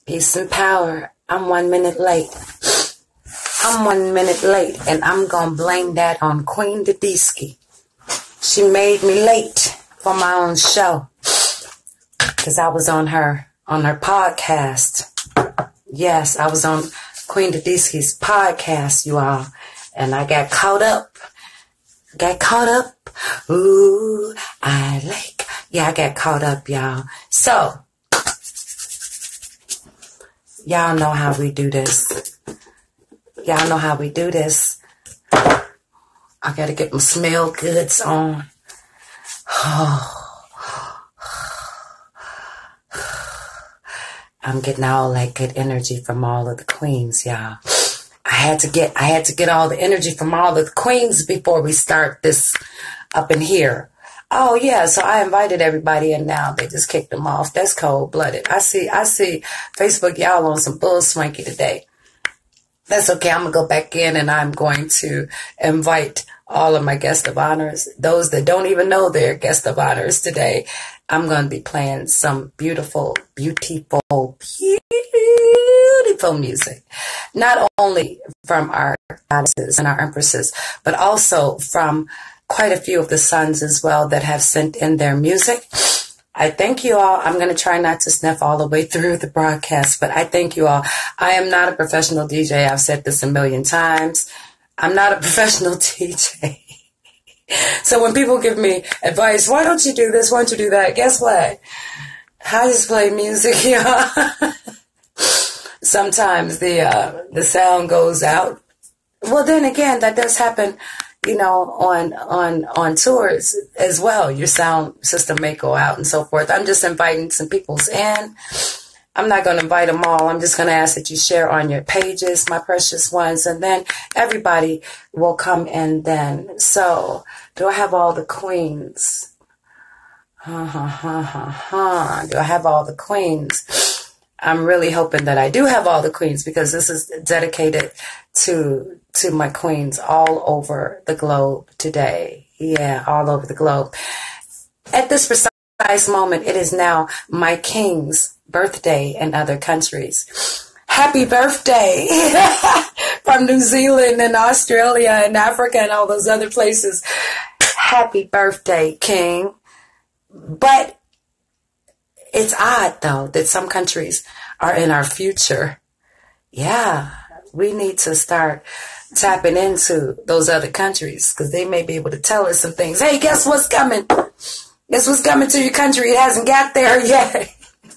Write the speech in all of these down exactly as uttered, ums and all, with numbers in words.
Peace and power. I'm one minute late. I'm one minute late, and I'm going to blame that on Queen Dadisky. She made me late for my own show because I was on her on her podcast. Yes, I was on Queen Dadisky's podcast, you all, and I got caught up. Got caught up. Ooh, I like. Yeah, I got caught up, y'all. So, y'all know how we do this. Y'all know how we do this. I gotta get my smell goods on. I'm getting all that good energy from all of the queens, y'all. I had to get I had to get all the energy from all of the queens before we start this up in here. Oh yeah, so I invited everybody and now they just kicked them off. That's cold blooded. I see I see Facebook y'all on some bull swanky today. That's okay. I'm gonna go back in and I'm going to invite all of my guest of honors, those that don't even know they're guest of honors today. I'm going to be playing some beautiful, beautiful, beautiful music. Not only from our goddesses and our empresses, but also from quite a few of the sons as well that have sent in their music. I thank you all. I'm going to try not to sniff all the way through the broadcast, but I thank you all. I am not a professional D J. I've said this a million times. I'm not a professional D J. So when people give me advice, why don't you do this? Why don't you do that? Guess what? I just play music, yeah. Sometimes the uh, the sound goes out. Well, then again, that does happen, you know, on on on tours as well. Your sound system may go out and so forth. I'm just inviting some people's in. I'm not going to invite them all. I'm just going to ask that you share on your pages, my precious ones, and then everybody will come in then. So, do I have all the queens? Ha, ha, ha, ha, ha. Do I have all the queens? I'm really hoping that I do have all the queens because this is dedicated to to my queens all over the globe today. Yeah, all over the globe. At this precise moment, it is now my king's birthday in other countries. Happy birthday from New Zealand and Australia and Africa and all those other places. Happy birthday, King. But it's odd, though, that some countries are in our future. Yeah, we need to start tapping into those other countries because they may be able to tell us some things. Hey, guess what's coming? Guess what's coming to your country? It hasn't got there yet.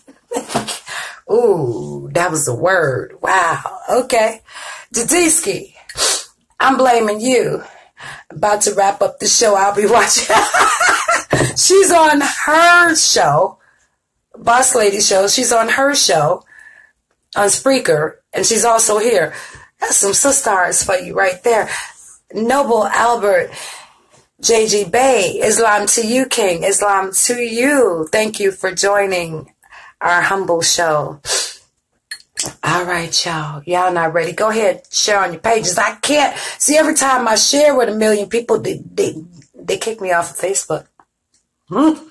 Ooh, that was the word. Wow. Okay. Dadisky, I'm blaming you. About to wrap up the show. I'll be watching. She's on her show, Boss Lady Show. She's on her show on Spreaker, and she's also here. That's some sisters for you right there. Noble Albert, J G Bay, Islam to you, King. Islam to you. Thank you for joining our humble show. All right, y'all. Y'all not ready? Go ahead, share on your pages. I can't see every time I share with a million people, they they, they kick me off of Facebook. Hmm.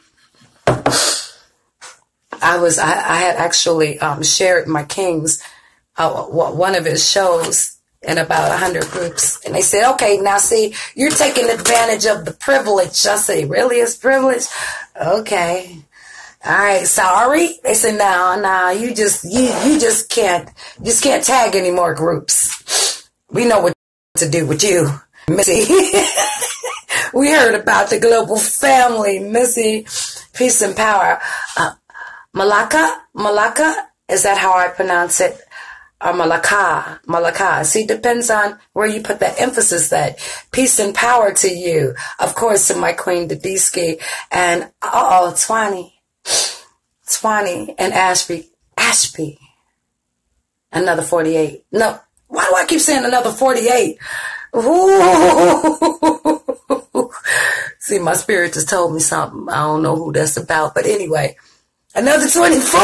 I was I, I had actually um, shared my King's uh, one of his shows in about a hundred groups, and they said, "Okay, now see, you're taking advantage of the privilege." I say, "Really, it's privilege?" Okay. All right, sorry. They said, no, no, you just, you, you just can't, you just can't tag any more groups. We know what to do with you, Missy. We heard about the global family, Missy. Peace and power. Uh, Malaka, Malaka, is that how I pronounce it? Or Malaka, Malaka. See, it depends on where you put that emphasis. That peace and power to you. Of course, to my Queen Dadisky and uh oh, Twani. Twani and Ashby. Ashby. Another forty-eight. No. Why do I keep saying another forty-eight? Ooh. See, my spirit just told me something. I don't know who that's about. But anyway, another twenty-four.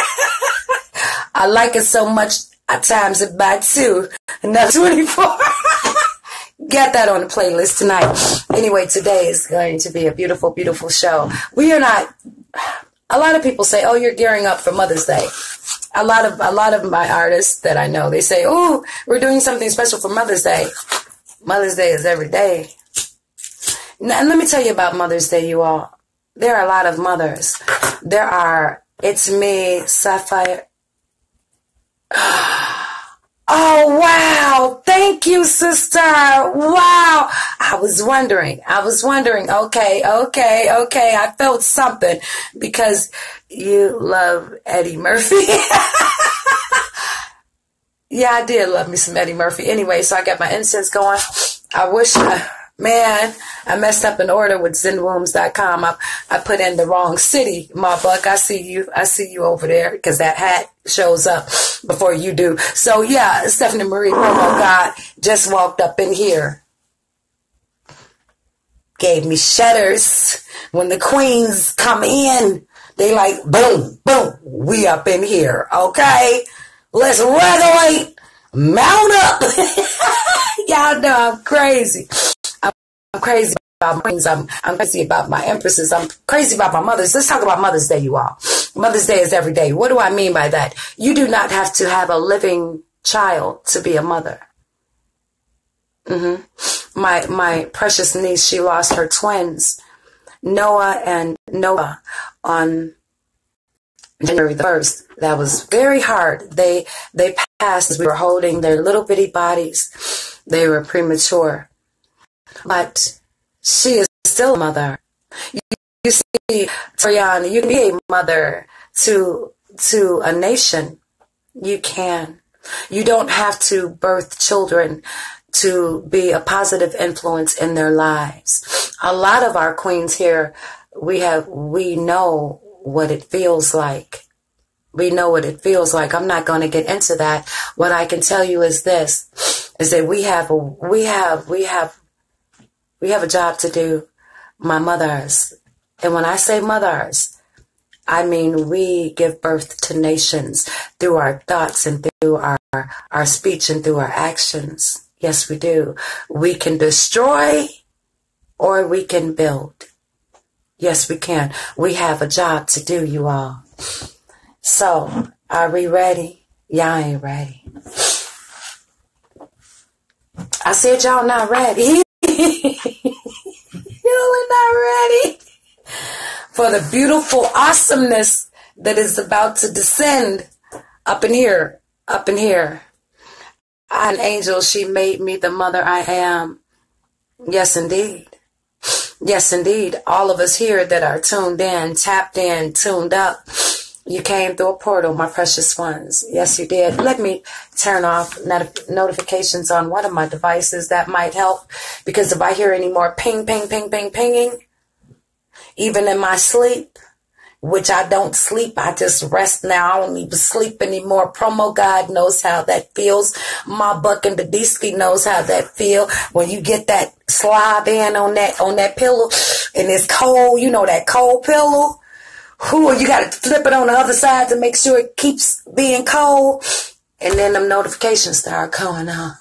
I like it so much, I times it by two. Another twenty-four. Get that on the playlist tonight. Anyway, today is going to be a beautiful, beautiful show. We are not... A lot of people say, oh, you're gearing up for Mother's Day. A lot of a lot of my artists that I know, they say, "Oh, we're doing something special for Mother's Day." Mother's Day is every day. Now, and let me tell you about Mother's Day, you all. There are a lot of mothers. There are. It's me, Sapphire. Oh, wow. Thank you, sister. Wow. I was wondering. I was wondering. Okay, okay, okay. I felt something because you love Eddie Murphy. Yeah, I did love me some Eddie Murphy. Anyway, so I got my incense going. I wish, I, man, I messed up an order with zen wombs dot com. I, I put in the wrong city, my buck. I see you. I see you over there because that hat shows up before you do. So, yeah, Stephanie Marie Promo God just walked up in here. Gave me shudders. When the queens come in, they like, boom, boom, we up in here, okay? Let's regulate, mount up. Y'all know I'm crazy. I'm, I'm crazy about my queens. I'm, I'm crazy about my empresses. I'm crazy about my mothers. Let's talk about Mother's Day, you all. Mother's Day is every day. What do I mean by that? You do not have to have a living child to be a mother. Mm-hmm. My, my precious niece, she lost her twins, Noah and Noah, on January the first. That was very hard. They they passed as we were holding their little bitty bodies. They were premature. But she is still a mother. You, you see, Toriana, you can be a mother to to a nation. You can. You don't have to birth children to be a positive influence in their lives. A lot of our queens here, we have we know what it feels like. We know what it feels like. I'm not going to get into that. What I can tell you is this, is that we have a, we have, we have, we have a job to do, my mothers. And when I say mothers, I mean, we give birth to nations through our thoughts and through our, our speech and through our actions. Yes, we do. We can destroy or we can build. Yes, we can. We have a job to do, you all. So, are we ready? Y'all ain't ready. I said y'all not ready. Y'all are not ready for the beautiful awesomeness that is about to descend up in here, up in here. I'm an angel. She made me the mother I am. Yes, indeed. Yes, indeed. All of us here that are tuned in, tapped in, tuned up. You came through a portal, my precious ones. Yes, you did. Let me turn off not- notifications on one of my devices. That might help. Because if I hear any more ping, ping, ping, ping, pinging, even in my sleep, which I don't sleep, I just rest now. I don't even sleep anymore. Promo God knows how that feels. My buck and the Disky knows how that feel. When you get that slob in on that on that pillow and it's cold, you know, that cold pillow. Who you got to flip it on the other side to make sure it keeps being cold. And then them notifications start going off.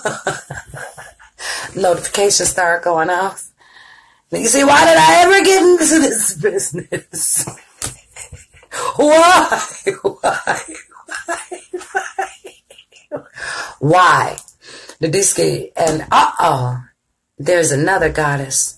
Notifications start going off. You see, why did I ever get into this business? Why? Why? Why? Why? Why? The Disky and uh-oh, there's another goddess.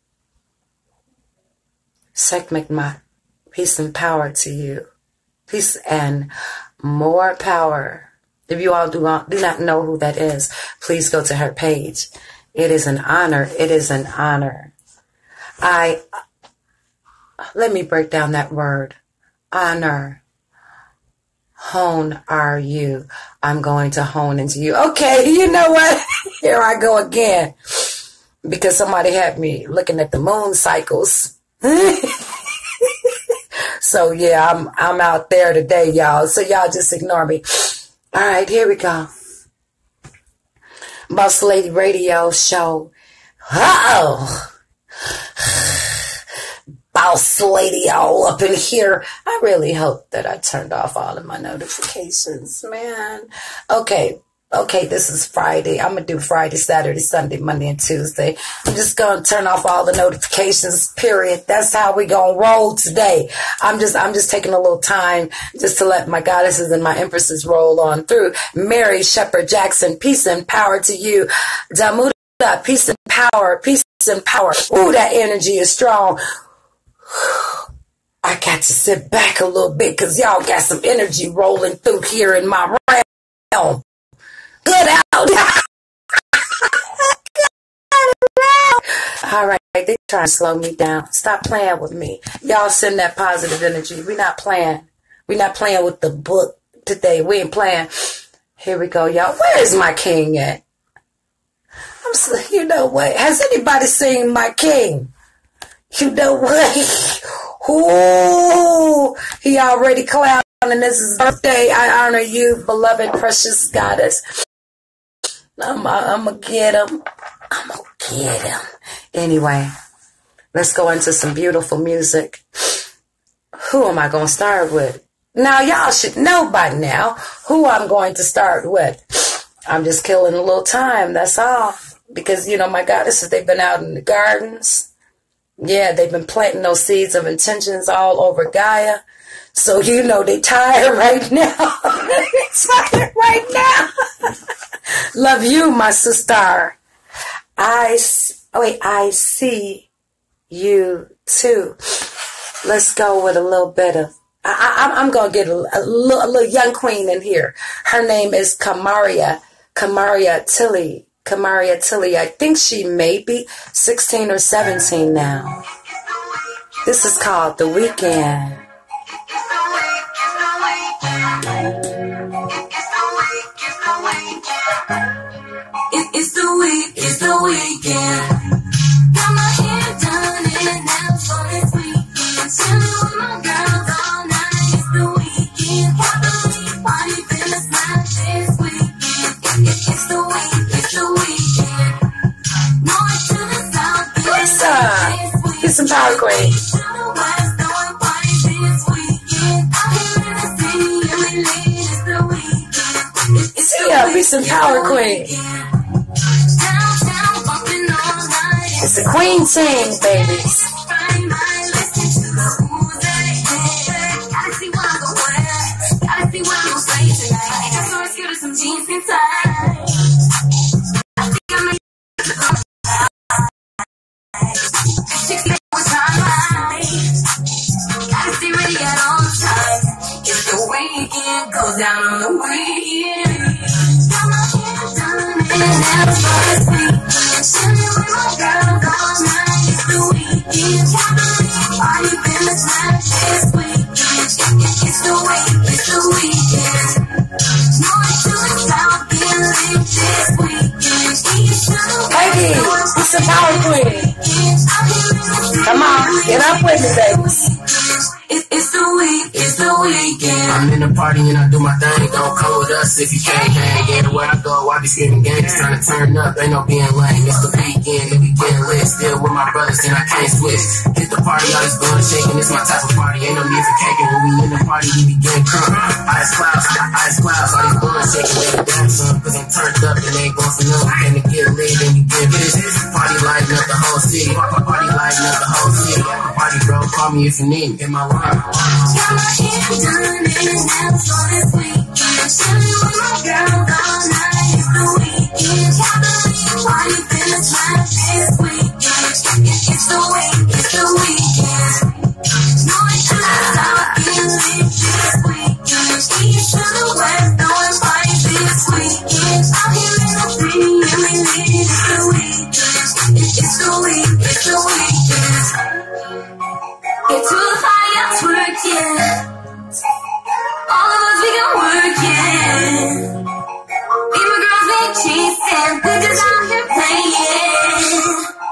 Sekhmet, peace and power to you. Peace and more power. If you all do not, do not know who that is, please go to her page. It is an honor. It is an honor. I, let me break down that word. Honor. Hone are you. I'm going to hone into you. Okay, you know what? Here I go again. Because somebody had me looking at the moon cycles. So yeah, I'm I'm out there today, y'all. So y'all just ignore me. All right, here we go. Boss Lady Radio Show. Uh-oh. Boss Lady all up in here. I really hope that I turned off all of my notifications, man. Okay, okay, this is Friday. I'm going to do Friday, Saturday, Sunday, Monday, and Tuesday. I'm just going to turn off all the notifications, period. That's how we going to roll today. I'm just, I'm just taking a little time just to let my goddesses and my empresses roll on through. Mary Shepherd Jackson, peace and power to you. Damuda, peace and power, peace and power. Ooh, that energy is strong. I got to sit back a little bit because y'all got some energy rolling through here in my realm. Good out. All right, they trying to slow me down. Stop playing with me. Y'all send that positive energy. We're not playing. We're not playing with the book today. We ain't playing. Here we go, y'all. Where is my king at? I'm so, you know what? Has anybody seen my king? You know what? Ooh, he already clowning. This is his birthday. I honor you, beloved, precious goddess. I'm, I'm gonna get him. I'm gonna get him. Anyway, let's go into some beautiful music. Who am I gonna start with? Now, y'all should know by now who I'm going to start with. I'm just killing a little time, that's all. Because, you know, my goddesses, they've been out in the gardens. Yeah, they've been planting those seeds of intentions all over Gaia. So, you know, they tired right now. They tired right now. Love you, my sister. I, oh wait, I see you too. Let's go with a little bit of, I, I, I'm going to get a, a, little, a little young queen in here. Her name is Kamaria, Kamaria Tilly. Kamaria Tilly. I think she may be sixteen or seventeen now. This is called The Weekend. It's the week, it's the weekend. Got my hair done and out for this weekend. Chilling with my girls all night. It's the weekend. Can't believe party feeling like this weekend. It, it's the week, it's the weekend. North to the south, What's up? Get some power, queen. Yeah, be some power, queen. It's a queen sing, babies. Goes down on the weekend. Got my hair done and that's for this weekend. Chilling with my girls all night. It's the weekend. Can't believe party feeling like this weekend. It's the week, it's the weekend. North to the south, get lit this weekend. Baby, it's a power queen. Come on, get up with me, babies. It's the week, it's the weekend. I'm in the party and I do my thing. Don't come with us if you can't hang. Everywhere I go, I be screaming gangs, trying to turn up. Ain't no being lame. It's the weekend, and we getting lit. Still with my brothers and I can't switch. Hit the party, all this blowing shaking. It's my type of party. Ain't no need for caking. When we in the party, we be getting crunk. Ice clouds, ice clouds, all this blowing shaking. They the dance on, cause I'm turned up and they ain't going for nothing. Came to get lit and we get this. Party lighting up the whole city. Party lighting up the whole city. Party bro, call me if you need me. In my line. Got my hair done and out for this weekend. Chilling with my girls all night. It's the weekend. Can't believe party feeling like this weekend. It's the week, it's the weekend. North to the south, getting lit this weekend. East to the west, throwing parties this weekend. Out here in the city, and we lit. It's the weekend. It's the week, it's the weekend. Get to the fire, twerking. All of us, we gon' work, yeah. Me and my girls, we chasing. We just out here playing.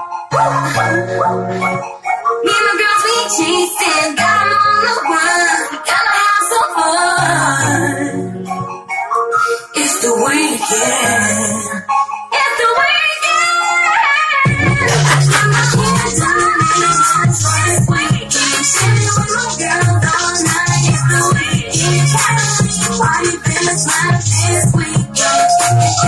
Me and my girls, we chasing. Got 'em on the run. We gotta have some fun. It's the weekend. It's the weekend. Got my hair done and I'm for this weekend. Chilling with my girls all night. It's the weekend. Can't believe party feeling like this weekend.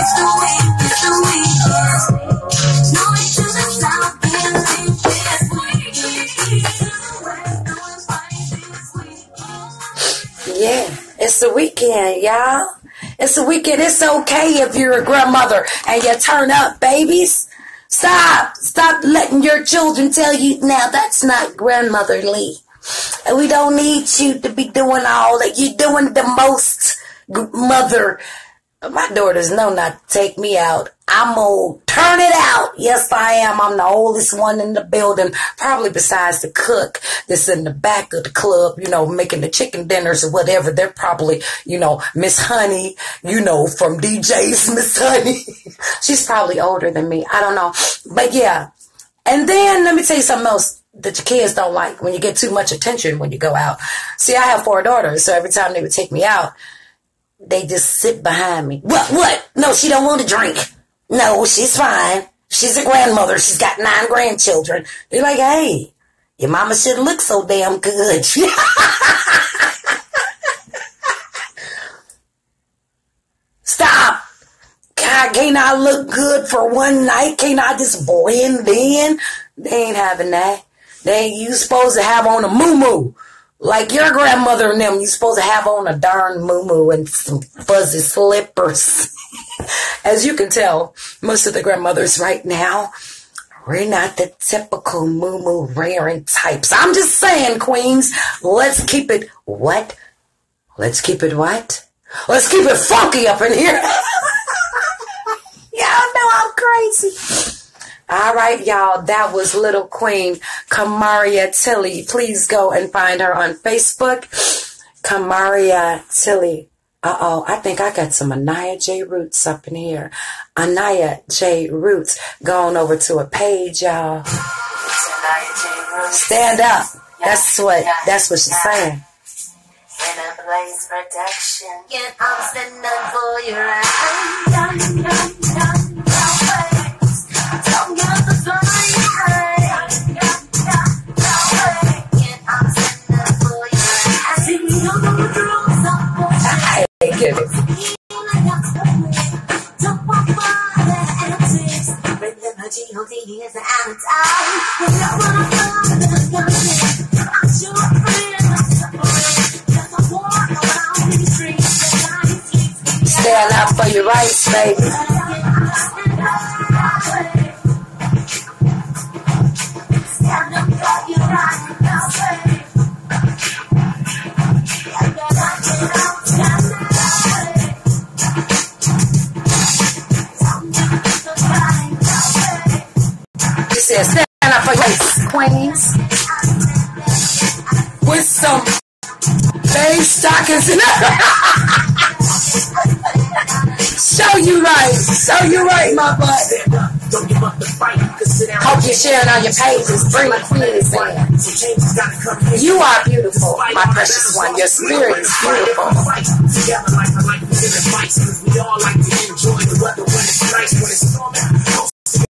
weekend, y'all. It's a weekend. It's okay if you're a grandmother and you turn up, babies. Stop. Stop letting your children tell you, now that's not grandmotherly. And we don't need you to be doing all that. You're doing the most, mother. My daughters know not to take me out. I'm going to turn it out. Yes, I am. I'm the oldest one in the building, probably besides the cook that's in the back of the club, you know, making the chicken dinners or whatever. They're probably, you know, Miss Honey, you know, from D J's Miss Honey. She's probably older than me. I don't know. But yeah. And then let me tell you something else that your kids don't like when you get too much attention when you go out. See, I have four daughters, so every time they would take me out, they just sit behind me. What? What? No, she don't want to drink. No, she's fine. She's a grandmother. She's got nine grandchildren. They're like, hey, your mama shouldn't look so damn good. Stop. God, can't I look good for one night? Can't I just blend in? They ain't having that. They ain't you supposed to have on a muumuu. Like your grandmother and them, you supposed to have on a darn muumuu and some fuzzy slippers. As you can tell, most of the grandmothers right now, we're not the typical muumuu wearing types. I'm just saying, queens, let's keep it what? Let's keep it what? Let's keep it funky up in here. Y'all know I'm crazy. All right, y'all, that was Little Queen Kamaria Tilly. Please go and find her on Facebook. Kamaria Tilly. Uh-oh, I think I got some Anaya J. Roots up in here. Anaya J. Roots. Going over to a page, y'all. Stand up. That's what, that's what she's saying. In a place protection. Yeah, I'm standing for your eyes. Down, down, down, down, ways. Don't get the fire. Down, down, down, ways. Yeah, I'm standing for your eyes. I see you on the rules of bullshit. Hey, give it. Don't walk by the antics. Bring them her G O D is out of time. You don't wanna go to the gun. I'm sure I'm free and I'm suffering. Stand up for your rights, baby. Stand up for your rights, baby. He said, stand up for your rights, queens. With some beige stockings in it. Show you right. Show you right, my butt. Hope you're sharing on your pages. Bring the queens in. You are beautiful, my precious one. Your spirit is beautiful. We all like to enjoy the weather when it's nice, when it's storming.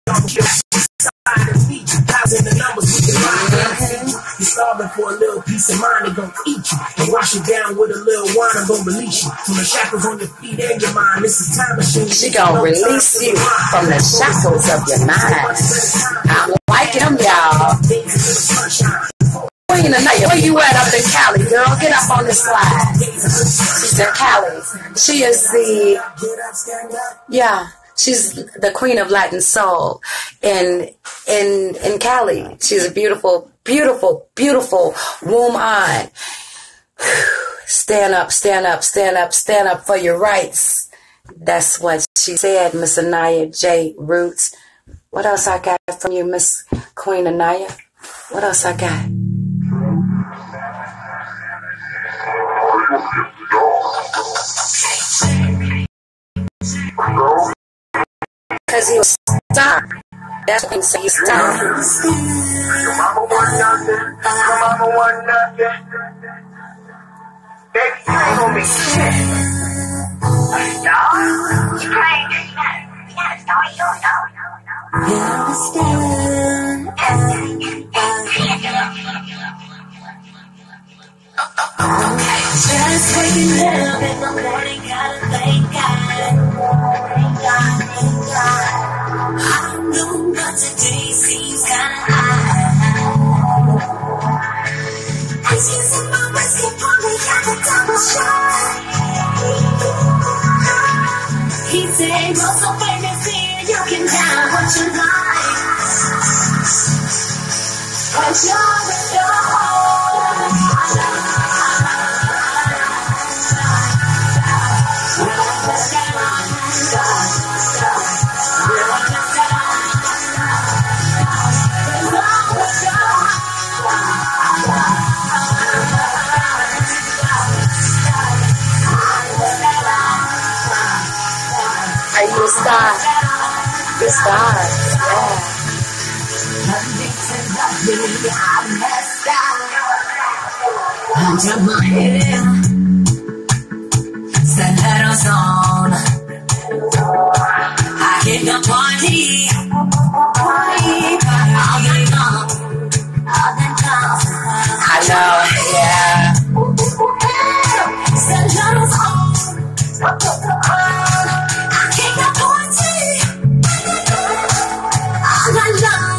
The numbers we can lie. You're starving for a little peace of mind, they're gonna eat you and wash you down with a little wine. I'm gonna release you from the shackles on your feet and your mind. This is time machine. She gonna release you from the shackles of your mind. I'm like him, y'all. Queen Anaya, where you at up in Cali, girl? Get up on the slide. She's in Cali. She is the, yeah. She's the queen of Latin soul in in in Cali. She's a beautiful, beautiful, beautiful woman. Stand up, stand up, stand up, stand up for your rights. That's what she said, Miss Anaya J. Roots. What else I got from you, Miss Queen Anaya? What else I got? Because he was a star. That's what he said, he's a star. Your mama want nothing. Your mama want nothing. Baby, you ain't gonna be shit. A star? You crazy. You got a star, you don't know. You understand. Just waking up in the morning, gotta thank God. Thank God, thank God. I don't know, but today seems kinda high. I see some moments get probably got a double shot. say you're so famous here, you can have what you like. Cause you're in your home. Are you a star? You're a star. Yeah. Under my hair, stilettos on. I hit the party all night long, all night long. I know, yeah. Stilettos on. I hit the party all night long.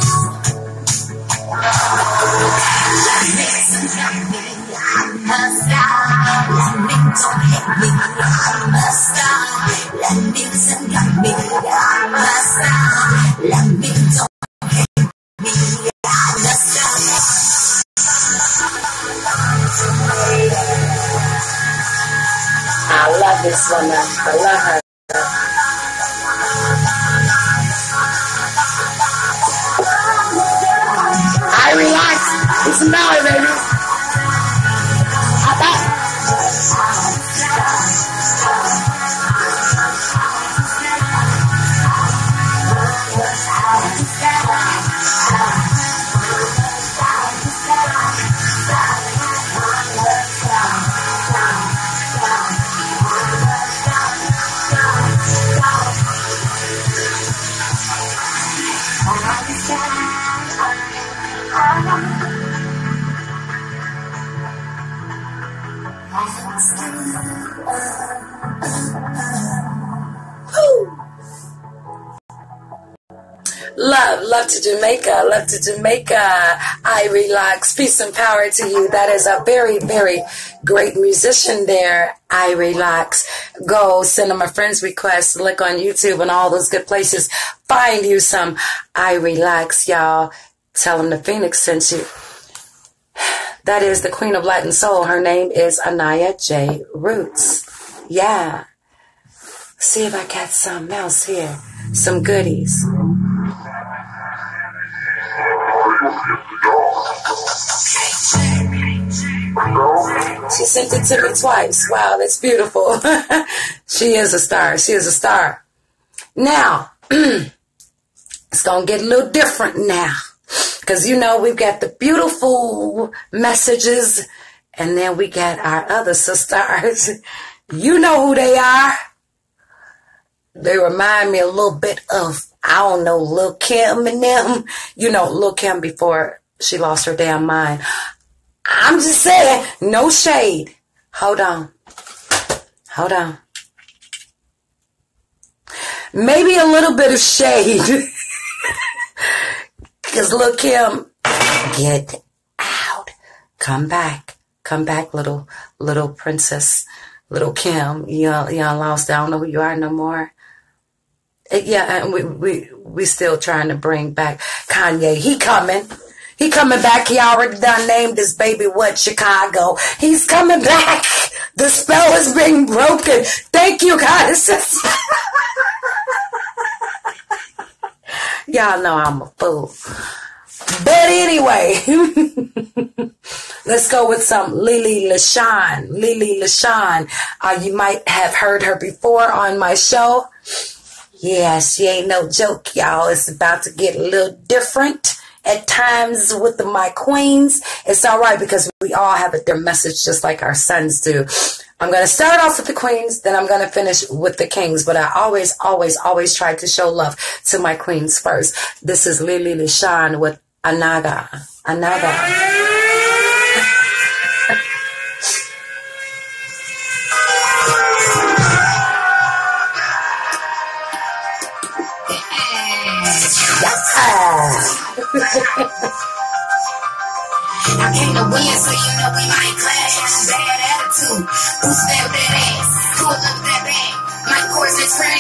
Ladies and gentlemen, I'm a star. Let me don't hit me. I'm a star. Ladies and gentlemen, I'm a star. Let me don't hit me. I'm a star. I love this woman. I love her. I relax. It's a Maui, baby. I bet. Love, love to Jamaica, love to Jamaica. I relax. Peace and power to you. That is a very, very great musician there. I relax. Go send them a friend's request. Look on YouTube and all those good places. Find you some I relax, y'all. Tell them the Phoenix sent you. That is the Queen of Latin Soul. Her name is Anaya J. Roots. Yeah. See if I got something else here. Some goodies. She sent it to me twice. Wow, that's beautiful. She is a star. She is a star. Now, it's going to get a little different now. Because, you know, we've got the beautiful messages. And then we got our other sisters. You know who they are. They remind me a little bit of, I don't know, Lil' Kim and them. You know, Lil' Kim before she lost her damn mind. I'm just saying, no shade. Hold on. Hold on. Maybe a little bit of shade. Because Lil' Kim, get out. Come back. Come back, little little princess. Little Kim. You you lost. I don't know who you are no more. It, yeah, and we, we, we still trying to bring back Kanye. He coming. He coming back. He already done named his baby what? Chicago. He's coming back. The spell is being broken. Thank you, guys. Y'all know I'm a fool. But anyway, let's go with some Lily LaShawn. Lily LaShawn. Uh, you might have heard her before on my show. Yeah, she ain't no joke, y'all. It's about to get a little different at times with the, my queens. It's all right because we all have their message just like our sons do. I'm going to start off with the queens, then I'm going to finish with the kings. But I always, always, always try to show love to my queens first. This is Lily LaShawn with Anaga. Anaga. I came to win, so you know we might clash. Bad attitude, who stabbed that ass? Who looked that bad? My course is ready. I'm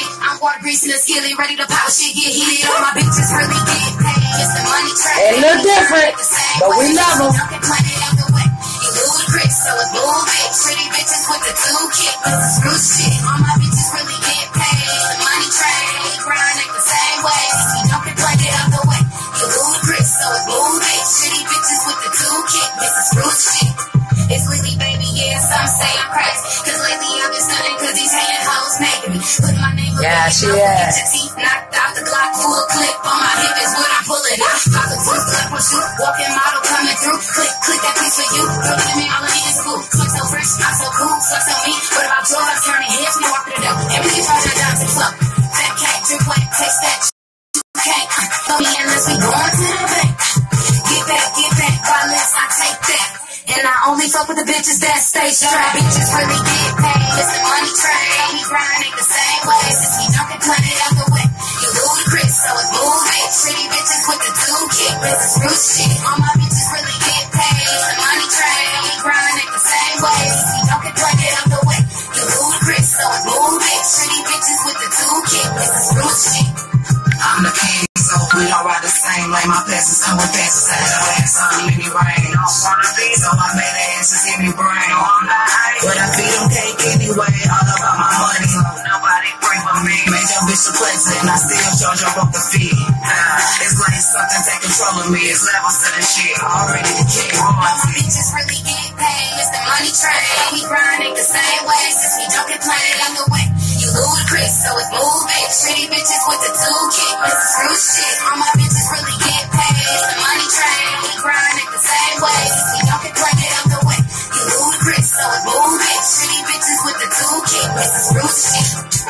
water grease in the skillet, ready to pop shit, get heated. All my bitches really get paid. It's the money track. They look different, but we love them. You ludicrous, so it's blue bitch. Pretty bitches with the two kick, with the screw shit. All my bitches really get paid. It's the money track. We grind like the same way. We don't get plug it out the way. You ludicrous, so it's blue bitch. Pretty bitches with the two kick, with the screw shit. It's Lily, baby, yeah, some say I'm crazy. Cause lately I've been stunning cause these hating hoes making me. Put my name up yeah, in she the is. Get your teeth knocked out the Glock, full clip on my hip is what I pull it out. Pop the two clip or shoot, walking model coming through. Click, click that piece for you. Throw it to me, all I need is cool. Fuck so fresh, I'm so cool, fuck so me. What about yours? Turning heads, we walk to the door. And we can charge our dimes and fuck. Fat cat, drip wet, taste that okay. Throw me unless we going to the bank. Get back, get back, violence, I take that. And I only fuck with the bitches that stay strapped. Bitches really get paid. It's the money train. We grind ain't the same way. Since we don't get planted out the way. You ludicrous, so it's move bitch. Pretty bitches with the two kick, with the screw shit. All my bitches really get paid. It's the money train. We grind ain't the same way. Since we don't get planted out the way. You ludicrous, so it's move bitch. Pretty bitches with the two kick, with the screw shit. I'm the king, so we all ride the same lane. My passes come with passes. Had a ass on, make me rain. Don't wanna be, so I made the answers give me brain. But I feed them cake anyway, all about my money. Nobody pray for me. Made your bitch a pleasure, and I still charge her up the fee. It's like something take control of me. It's levels to the shit. Already the king. All my bitches really get paid. It's the money train. We grind ain't the same way. Since we don't get planted on the way. You ludicrous, so it's move bitch. Pretty bitches with the two kick, with the screw shit. All my bitches really get paid. It's the money train. We grind ain't the same way. Since we don't get planted on the way. You ludicrous, so it's move bitch. Pretty bitches with the two kick, with the screw shit.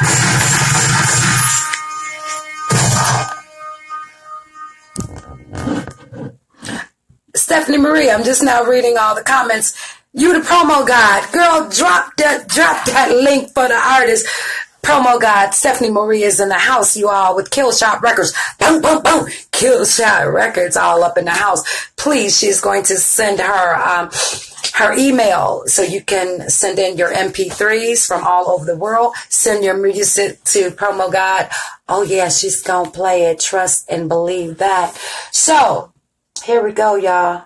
Stephanie Marie, I'm just now reading all the comments. You the promo god. Girl, drop that drop that link for the artist. Promo god Stephanie Marie is in the house, you all, with Killshot Records. Boom, boom, boom. Killshot Records all up in the house. Please, she's going to send her um, her email so you can send in your M P threes from all over the world. Send your music to Promo God. Oh, yeah, she's going to play it. Trust and believe that. So, here we go, y'all.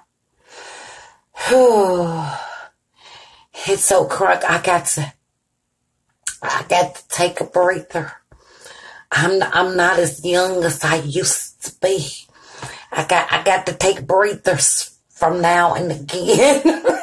It's so crunk. I got to, I got to take a breather. I'm, I'm not as young as I used to be. I got, I got to take breathers from now and again.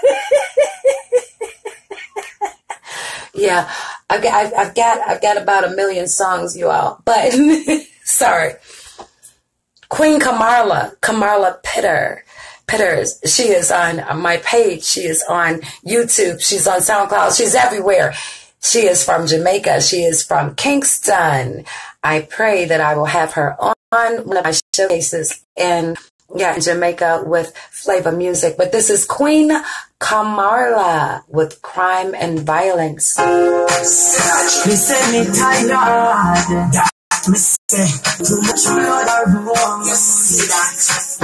Yeah, I've got, I've got, I've got about a million songs, you all. But sorry, Queen Kamarla, Kamarla Pitter. Pitters. She is on my page. She is on YouTube. She's on SoundCloud. She's everywhere. She is from Jamaica. She is from Kingston. I pray that I will have her on one of my showcases in, yeah, in Jamaica with Flavor Music. But this is Queen Kamarla with Crime and Violence. Listen, me tired. Me say too much murder wrong. You see that?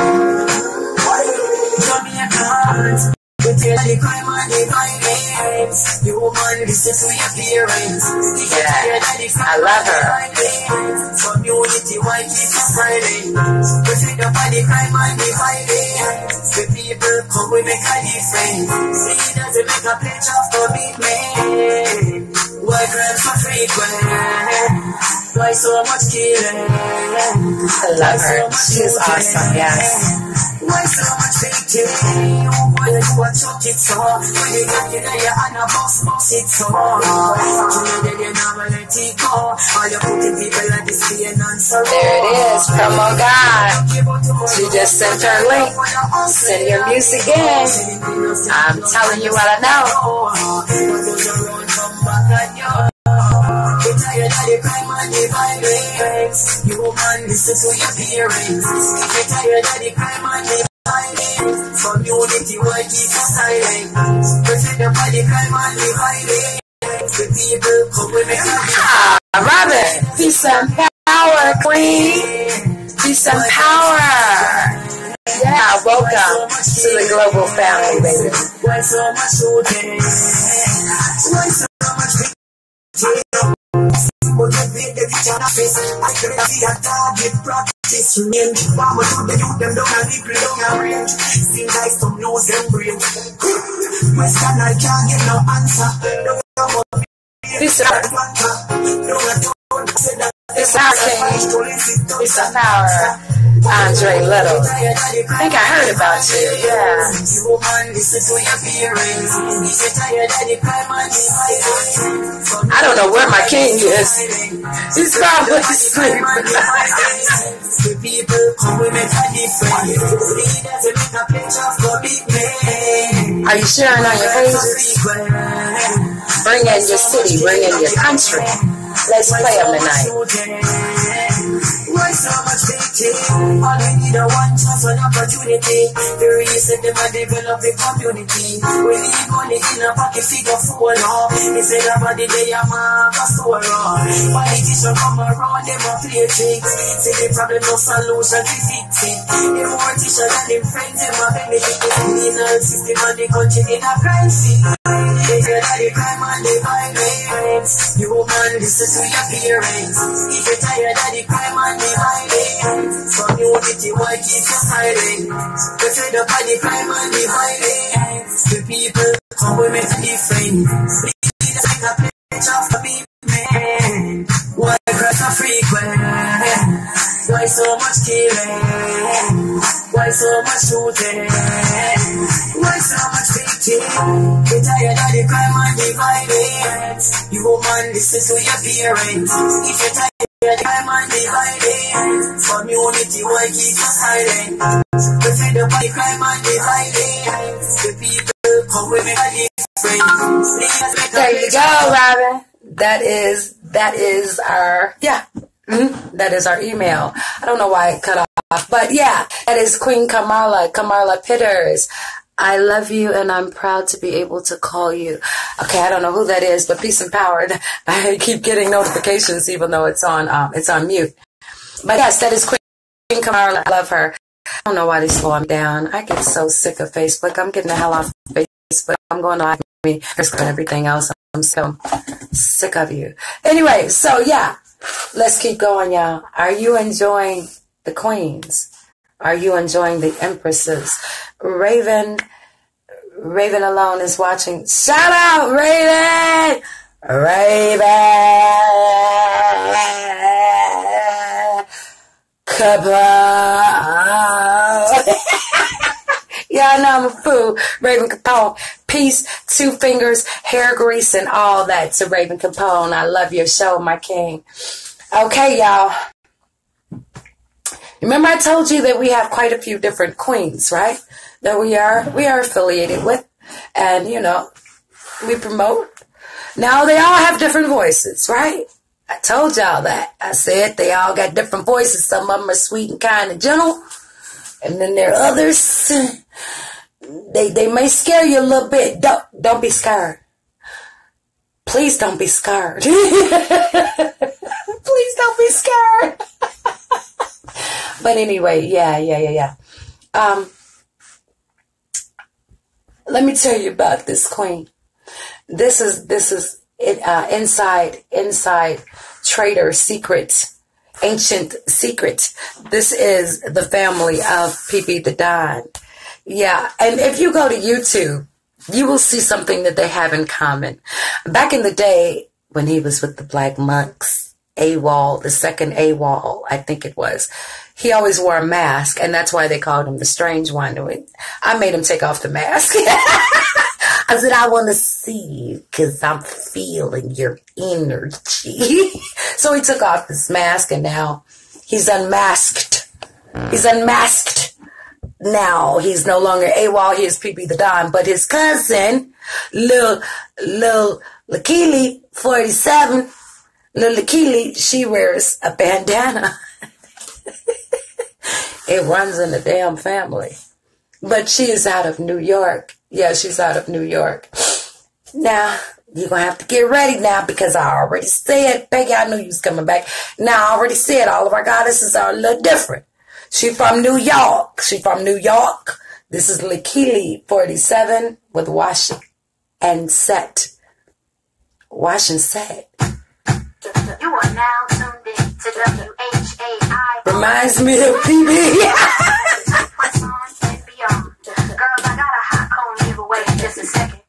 Jamaica, we tell the crime and the violence. You woman, listen to your parents. Yeah, I love her. Community, why keep us silent? We fed up on the crime and the violence. The people come, we make a difference. See, it doesn't make a pledge of commitment. Why crime so frequent? Why so much killing? I love her. She is awesome, yes. Why so much victim? Why you want to chuck it so? When you get in your hand, a boss, boss it so. You you never let it go. All you putting people like this being answer. There it is, Promo God. She just sent her link. Send your music in. I'm telling you what I know. You're tired of the crime and the violence. You man, listen to your parents. You're tired of the crime and the violence. Community, why keep us silent? We're fed up of the crime and the violence. The people come with me. Ah, Robin, peace and power, queen. Peace and power. Yeah, welcome to the global family, baby. Why so much shooting? Why so much victim? But you beat the teach an office. I could see a target practice rain. Mama to the youth, them down and nickel down and rain. Seems like some lose them brain. Question I can't get no answer. Don't come up here. Peace out. It's our king. It's a power. Andre Little. I think I heard about you. Yeah. I don't know where my king is. He's probably asleep. Are you sharing on your pages? Bring in your city, bring in your country. Let's play them tonight. Why so much thinking? All I need a one chance, one opportunity. The reason them a develop a community. We need money in a pocket, figure full off. They say nobody they a mark a store on. Politicians come around, them a play tricks. Say the problem no solution to fix it. The more teachers and them friends, them a benefit. The criminal system and the country in a crime scene. They say that the crime and the violence. You man, listen to your parents. If you're tired of the crime and the violence, from unity, why keep you silent? We're fed up of the crime and the violence. The people come we make a difference. Please take a picture for me, man. Why cross a frequent? Why so much killing? Why so much shooting? Why so much fighting? You're tired of the crime and the violence. You man, listen to your parents. If you're tired of the crime and the violence, from unity, why keep you silent? We're fed up of the crime and the violence. The people come with me a difference. There you go, Robin. That is, that is our, yeah. Mm-hmm. That is our email. I don't know why it cut off, but yeah, that is Queen Kamala, Kamala Pitters. I love you and I'm proud to be able to call you. Okay, I don't know who that is, but peace and power. I keep getting notifications even though it's on, um, it's on mute. But yes, that is Queen Kamala. I love her. I don't know why they slow me down. I get so sick of Facebook. I'm getting the hell off Facebook. I'm going to like me and everything else. I'm so sick of you. Anyway, so yeah. Let's keep going, y'all. Are you enjoying the queens? Are you enjoying the empresses? Raven, Raven alone is watching. Shout out, Raven! Raven! Capone! Yeah, I know I'm a fool. Raven Capone. Peace, two fingers, hair grease, and all that to Raven Capone. I love your show, my king. Okay, y'all. Remember I told you that we have quite a few different queens, right? That we are we are affiliated with. And, you know, we promote. Now, they all have different voices, right? I told y'all that. I said they all got different voices. Some of them are sweet and kind and gentle. And then there are others... They they may scare you a little bit. Don't don't be scared. Please don't be scared. Please don't be scared. But anyway, yeah, yeah, yeah, yeah. Um, let me tell you about this queen. This is this is it, uh, inside inside trader secret, ancient secret. This is the family of P P the Don. Yeah, and if you go to YouTube, you will see something that they have in common. Back in the day, when he was with the Black Monks, AWOL, the second AWOL, I think it was, he always wore a mask, and that's why they called him the Strange One. I made him take off the mask. I said, I want to see you because I'm feeling your energy. So he took off his mask, and now he's unmasked. He's unmasked. Now he's no longer AWOL, he is P P the Don, but his cousin, Lil Lil Lakili forty-seven, Lil Lakili, she wears a bandana. It runs in the damn family. But she is out of New York. Yeah, she's out of New York. Now, you're going to have to get ready now because I already said, Peggy, I knew you was coming back. Now, I already said all of our goddesses are a little different. She from New York. She from New York. This is Lakili forty-seven with Wash and Set. Wash and Set. You are now tuned reminds me of P B. Girls, I got a hot cone to give away in just a second.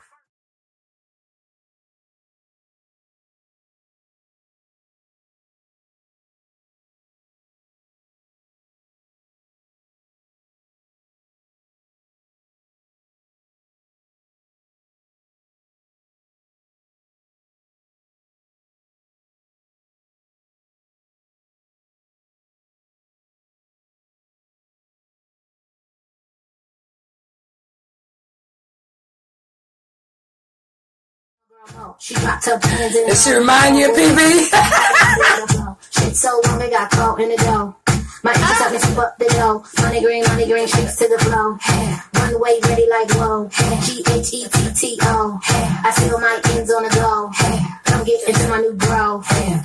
She dropped her pants in. Does she remind you of P B? Shit so long they got caught in the dough. My ass up and sweep up the dough. Money green, money green, streets to the flow. One way ready like whoa. G H E T T O. I seal my ends on the go. Come get into my new bro.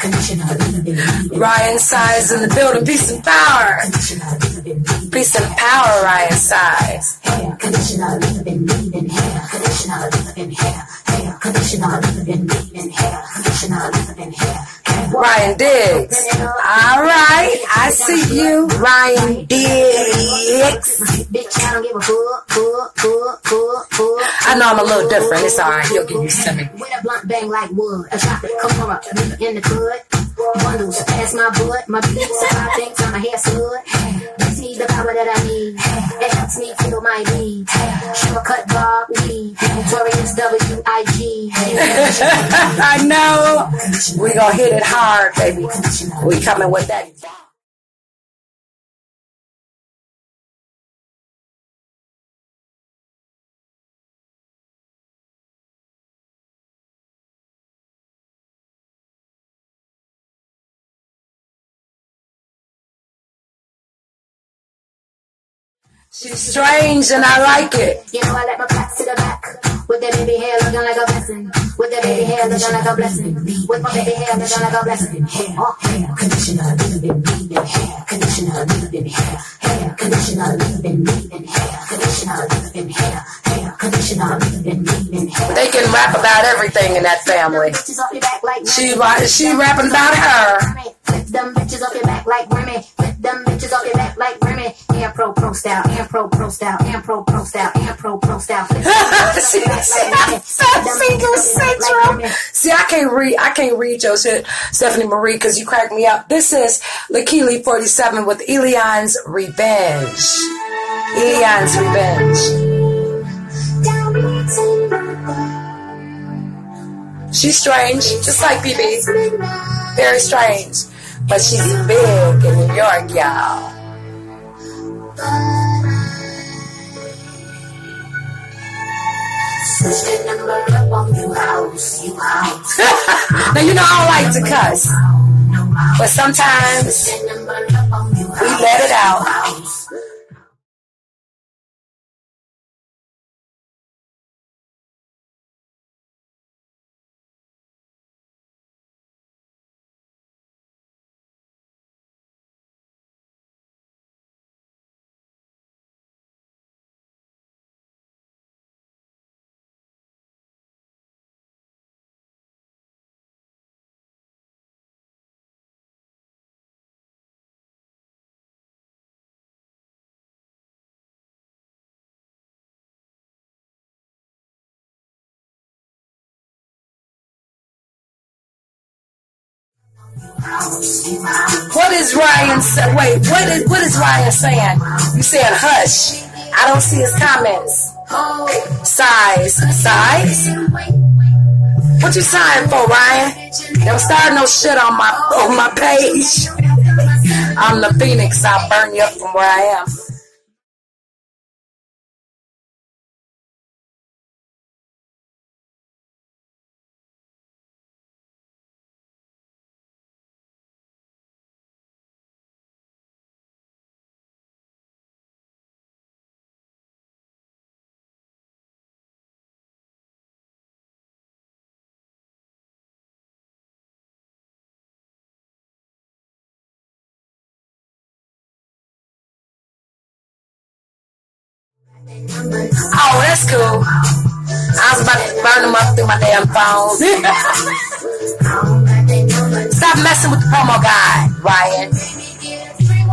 Ryan Size in the building. Peace and power. Peace and power, Ryan Size. Conditioner, leave-in, leave-in hair. Conditioner, leave-in hair. Conditioner, leave-in, leave-in hair. Conditioner, leave-in hair. Ryan Diggs. All right. I see you, Ryan Diggs. Bitch, I don't give a fuck, fuck, fuck, fuck, fuck. I know I'm a little different. It's all right. You'll get used to me. With a blunt bang like wood. A shot that come on up in the hood. Bundles past my butt. My beats, I think I'm a hair stud. This need the power that I need. It helps me feel my needs. Shortcut Bob Lee. Notorious W I G. I know. We gonna hit it hard, baby. We coming with that. She's strange and I like it. You know I let my back to the back. With that baby hair looking like a blessing. With that baby hair looking like a blessing. With my baby hair looking like a blessing. Hair, hair, conditioner, leave-in, leave-in hair. Conditioner, leave-in hair. Hair, conditioner, leave-in, leave-in hair. Conditioner, leave-in hair. Hair, conditioner, leave-in, leave-in hair. They can rap about everything in that family. She she rapping about her. Flip them bitches off your back like Remy. Flip them bitches off your back like Remy. And pro pro style, and pro pro style, and pro pro style, and pro pro style. See, See, I can't read. I can't read your shit, Stephanie Marie, because you cracked me up. This is Lakili forty-seven with Elion's Revenge. Elion's Revenge. She's strange, just like P B. Very strange, but she's big in New York, y'all. Switch the number up on you house, you house. Now you know I don't like to cuss, but sometimes we let it out. What is Ryan say? Wait, what is what is Ryan saying? You saying hush? I don't see his comments. Size, size. What you sighing for, Ryan? Don't start no shit on my on my page. I'm the Phoenix. I'll burn you up from where I am. Oh, that's cool. I was about to burn them up through my damn phone. Stop messing with the promo guy, Ryan.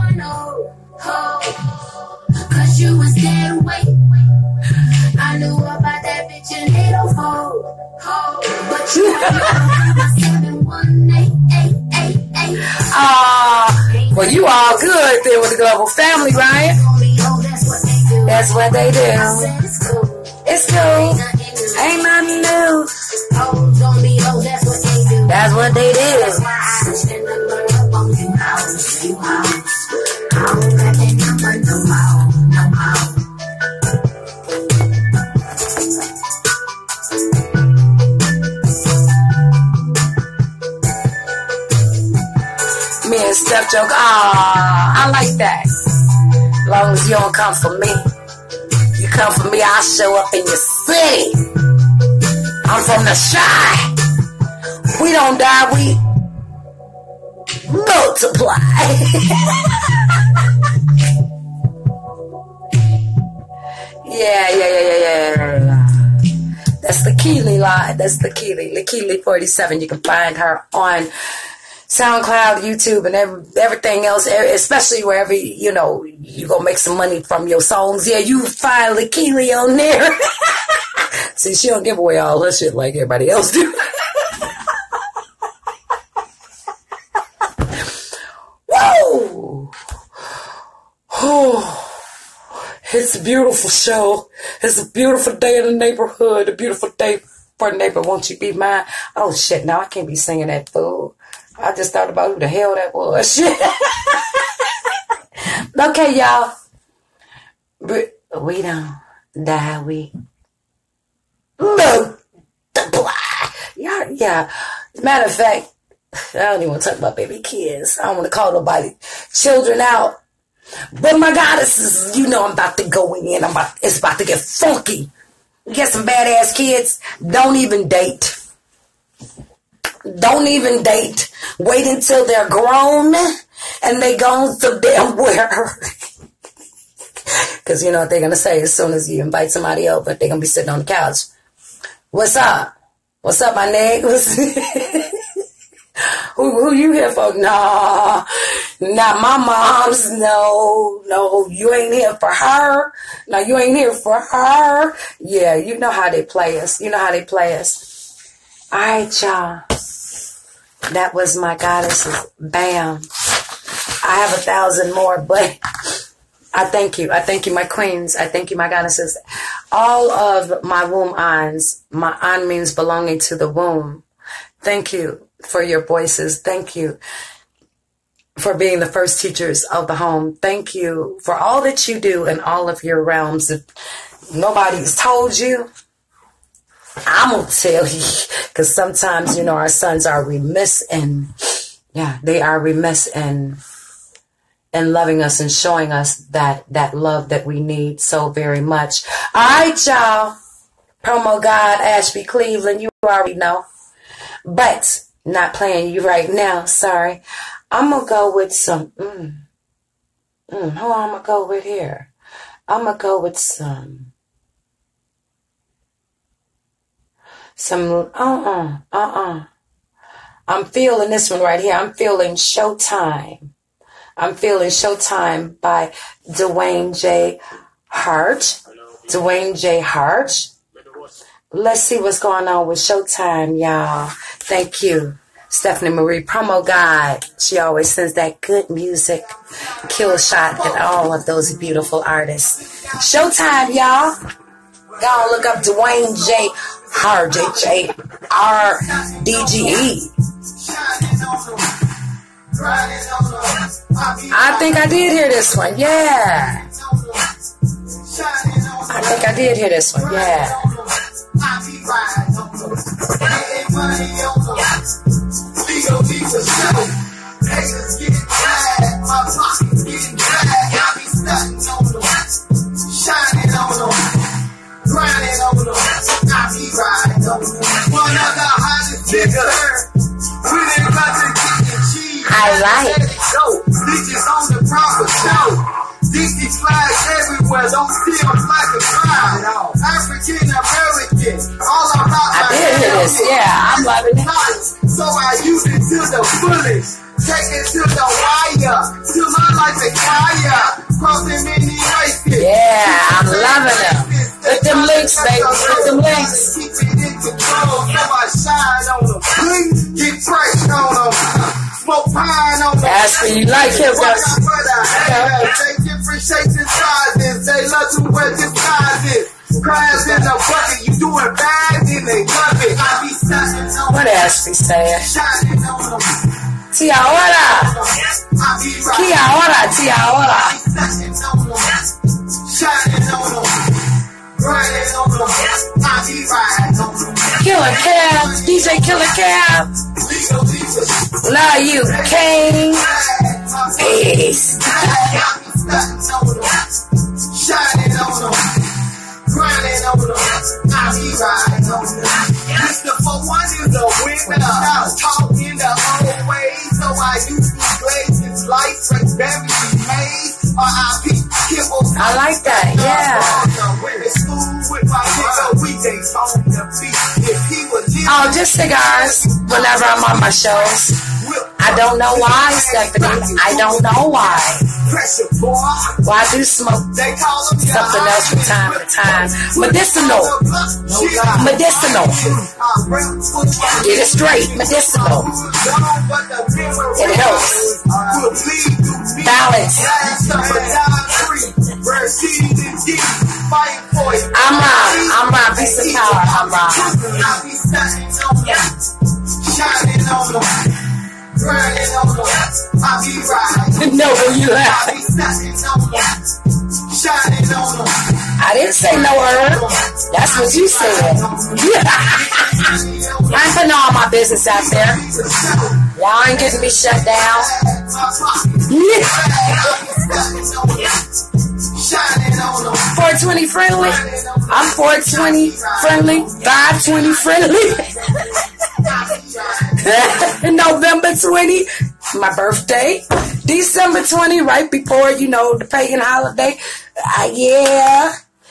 I knew about that bitch in eight oh four. But you know seven one eight eight eight eight. Ah, well, you all good there with the Global Family, Ryan. That's what they do. It's cool. Ain't nothing new. That's what they do. Me and Steph joke, ah, I like that. As long as you don't come for me. You come for me, I'll show up in your city. I'm from the shy. We don't die, we multiply. yeah, yeah, yeah, yeah, yeah. That's the Keely line. That's the Keely. The Keely forty-seven. You can find her on SoundCloud, YouTube, and every, everything else, especially wherever, you know, you gonna make some money from your songs. Yeah, you find Lakeely on there. See, she don't give away all her shit like everybody else do. Whoa! Oh, it's a beautiful show. It's a beautiful day in the neighborhood. A beautiful day for a neighbor. Won't you be mine? Oh, shit, now I can't be singing that fool. I just thought about who the hell that was. Shit. Okay, y'all. We don't die. We multiply. Yeah, yeah. As a matter of fact, I don't even want to talk about baby kids. I don't want to call nobody children out. But my goddesses, you know I'm about to go in. I'm about, it's about to get funky. You get some badass kids. Don't even date. Don't even date. Wait until they're grown and they gone so damn where. Because you know what they're going to say as soon as you invite somebody over. They're going to be sitting on the couch. What's up? What's up, my niggas? who, who you here for? Nah, not my mom's. No, no, you ain't here for her. No, you ain't here for her. Yeah, you know how they play us. You know how they play us. All right, y'all. That was my goddesses. Bam. I have a thousand more, but I thank you. I thank you, my queens. I thank you, my goddesses. All of my womb aunts. My aunt means belonging to the womb. Thank you for your voices. Thank you for being the first teachers of the home. Thank you for all that you do in all of your realms. If nobody's told you, I'm going to tell you, because sometimes, you know, our sons are remiss and, yeah, they are remiss in, in loving us and showing us that, that love that we need so very much. All right, y'all. Promo God, Ashby Cleveland, you already know. But, not playing you right now, sorry. I'm going to go with some, mm, mm, hold on, I'm going to go with here. I'm going to go with some. Some, uh-uh, uh-uh. I'm feeling this one right here. I'm feeling Showtime. I'm feeling Showtime by Dwayne J. Hart. Dwayne J. Hart. Let's see what's going on with Showtime, y'all. Thank you. Stephanie Marie, promo guide. She always sends that good music. Kill shot at all of those beautiful artists. Showtime, y'all. Go look up Dwayne J. Hart, J J R D G E. I think I did hear this one, yeah. I think I did hear this one, yeah. Grinding on them, I be riding on them. One of the hottest niggas. We didn't got to get the cheese. I like it. Go. Bitches on the proper show. Disney flags everywhere. Don't steal like a crowd. African American. All about I did hear this. Yeah, I'm loving it. So I use it to the fullest. Take it to the wire. To my life a fire. Crossing many races. Yeah, I'm loving them. Put them links links, baby. Put them links. Keep it in control, so I shine on them. Get fresh on them. Smoke pine on them. Ask me, you like him, guys. They different shapes and sizes. They love to wear disguises. Crabs in the bucket, you doing bad, then they love it. I be stunting on them. What Ashley saying? Shining on them. Tia ahora. I be right. Tia ahora, tia ahora. Stunting on them. Shining on them. Grinding on them. I be riding on them. Killer Cab, D J Killer Cab. Legal, legal. Love you, King. Peace. Shining on them, grinding on them, I be riding on them. Mister For One is a winner, talking the old way, so I use these blades, it's life, fresh berry made, R I P Kibble. I like that, yeah. It's smooth with my nigga, we days on the beat. If he was Oh, just cigars whenever I'm on my shows. I don't know why, Stephanie. I don't know why. pressure, boy. Well, I do smoke something else from time to time. Medicinal. Medicinal. Get it straight. Medicinal. It helps. Balance. I'm Rob. I'm Rob. Peace and power. I'm Rob. Shining on them. Burning on them. I be riding. No, you have. Shining on them. I didn't say no herb. That's what you said. I ain't putting all my business out there. Y'all ain't getting me shut down. four twenty friendly. I'm four twenty friendly. five twenty friendly. November twentieth, my birthday. December twentieth, right before, you know, the pagan holiday. Uh, yeah.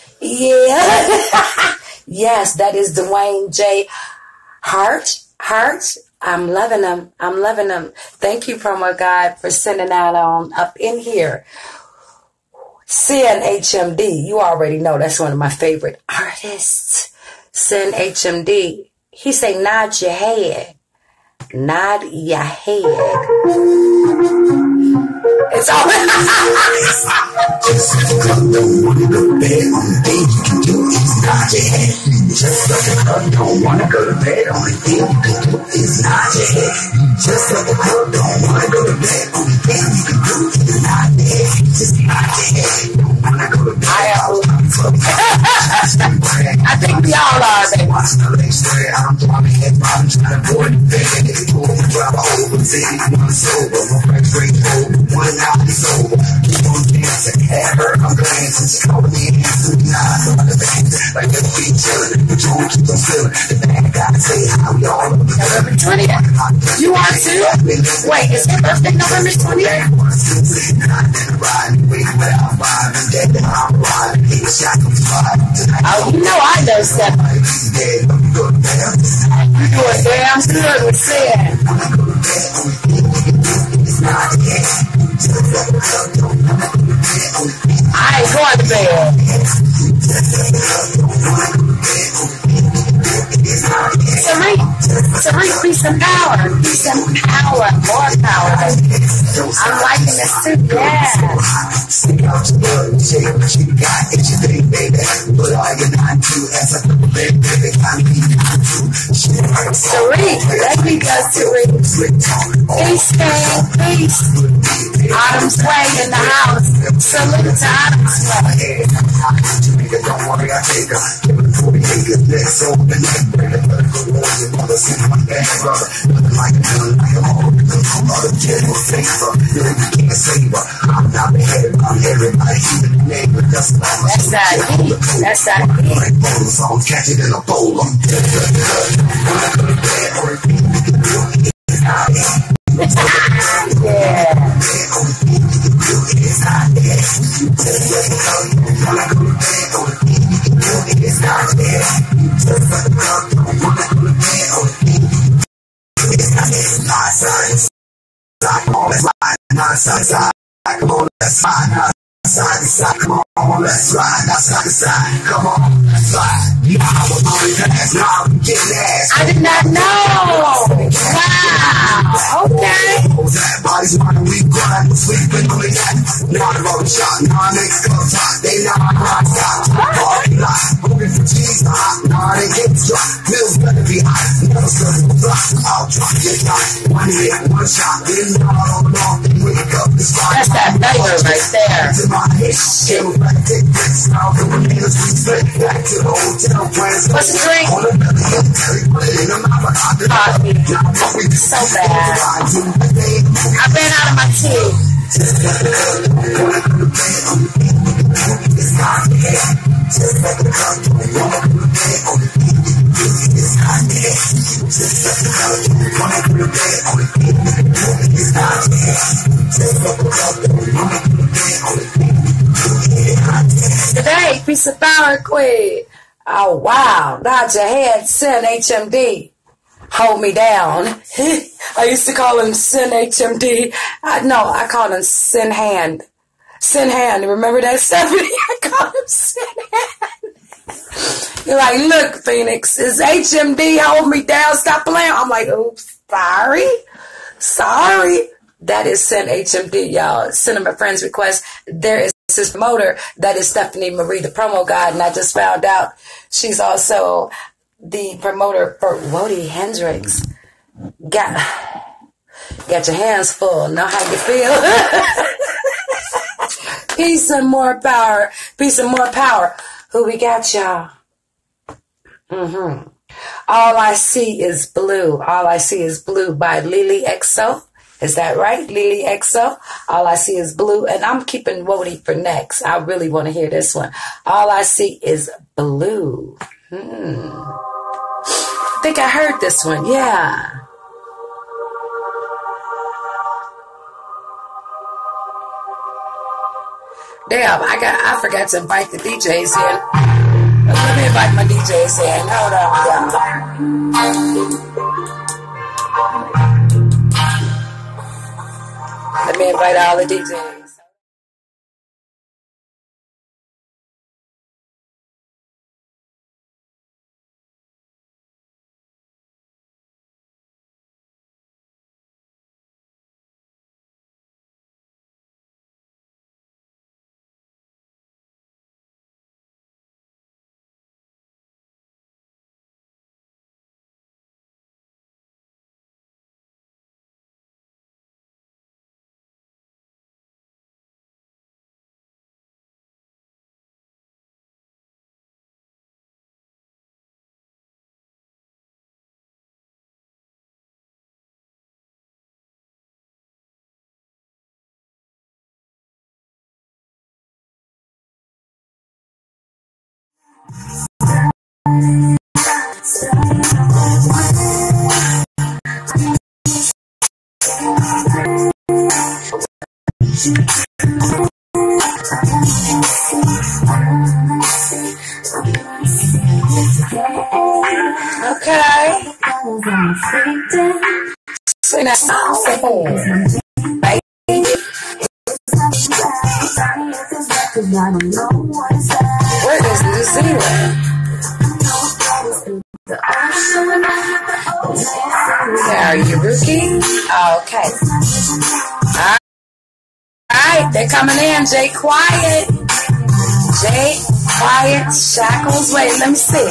Yeah. Yes, that is Dwayne J. Hart. Hart. I'm loving them. I'm loving them. Thank you, Promo God, for sending out on up in here. Sin H M D. You already know that's one of my favorite artists. Sin H M D. He say, nod your head. Nod your head. It's all. Just because don't wanna go to bed, only thing you can do is nod your head. Just because don't wanna go to bed, only thing you can do is nod your head. Just because don't wanna go to bed, only thing you can do is nod your head. Just nod your head. Don't wanna go to bed. I think we all are, baby. Watch the legs spread. I'm driving head bottom, trying to board the bed. If you pull the driver over, say you want to sober. My friends straight over, one out is over. Keep on dancing, at her, I'm glancing. She called me and answered me, nah, I'm on the band. Like that we chillin', but you won't keep on feeling. The bad guy say how we all over. November twentieth. You want to? Wait, is your birthday November twentieth? Oh, you know I know stuff. You do it damn good with Sin. I ain't going to bed. Tariq, Tariq, be some power. Be some power. More power, baby. I'm liking this too. Yeah. Tariq, let me go, Tariq. Peace, gang. Peace. Autumn's Way in the house. Salute to Autumn's Way. Don't worry, I take her. Give it forty acres, next open and break it. Let it go on your mother, see my bad brother. Nothing like a feeling like a hole. I'm not a general favor. You can't save her. I'm not the head, I'm everybody. Even the name, but that's not my That's that heat. That's that heat. like bowling songs, catch it in a bowl. I'm dead, dead, dead. When I go to bed, everything you can do is not it. Yeah. It's not it. When I go to bed, only thing you can do is not it. Just like a girl, don't wanna go to bed, only thing you can do is not it. Nonsense. Like all that's lying, nonsense. Like all that's fine, nonsense. side to side. Come on, let's ride. Now side to side. Come on, let's ride. Now we're on the ass. Now we getting ass. I did not know. Wow. Okay. Bodies running, we grind, we sweep and we got. Now the road shot, now they go top. They now rock out. Party lot, moving for cheese, hot. Now they get drunk. Bills better be hot. Never serve the block. I'll drop your shot. One hit, one shot. Then all on off. Then wake up the spot. That's that number right there. To my head, shit like dick pics. Now the windows we split. Back to the hotel. What's the drink? On the belly, in the mouth, I did coffee. So bad. I've been out of my tea. Today, piece of power quid. Oh wow, nod your head, send H M D. Hold me down. I used to call him Sin H M D. I, no, I called him Sin Hand. Sin Hand. Remember that, Stephanie? I called him Sin Hand. You're like, look, Phoenix, is H M D hold me down? Stop playing. I'm like, oops, sorry. Sorry. That is Sin H M D, y'all. Cinema Friends Request. There is this promoter. That is Stephanie Marie, the promo guide. And I just found out she's also the promoter for Woody Hendrix. Got, got your hands full. Know how you feel? Peace and more power. Peace and more power. Who we got, y'all? Mm-hmm. All I See Is Blue. All I See Is Blue by Lily X O. Is that right? Lily X O. All I See Is Blue. And I'm keeping Woody for next. I really want to hear this one. All I See Is Blue. Hmm. I think I heard this one. Yeah. Damn, I got I forgot to invite the D Js in. Let me invite my D Js in. Hold on. Let me invite all the D Js. Okay. Sing that song. Where is New Zealand? Are you rookie? Okay. All right, they're coming in. Jay Quiet. Jay Quiet. Shackles. Wait, let me see.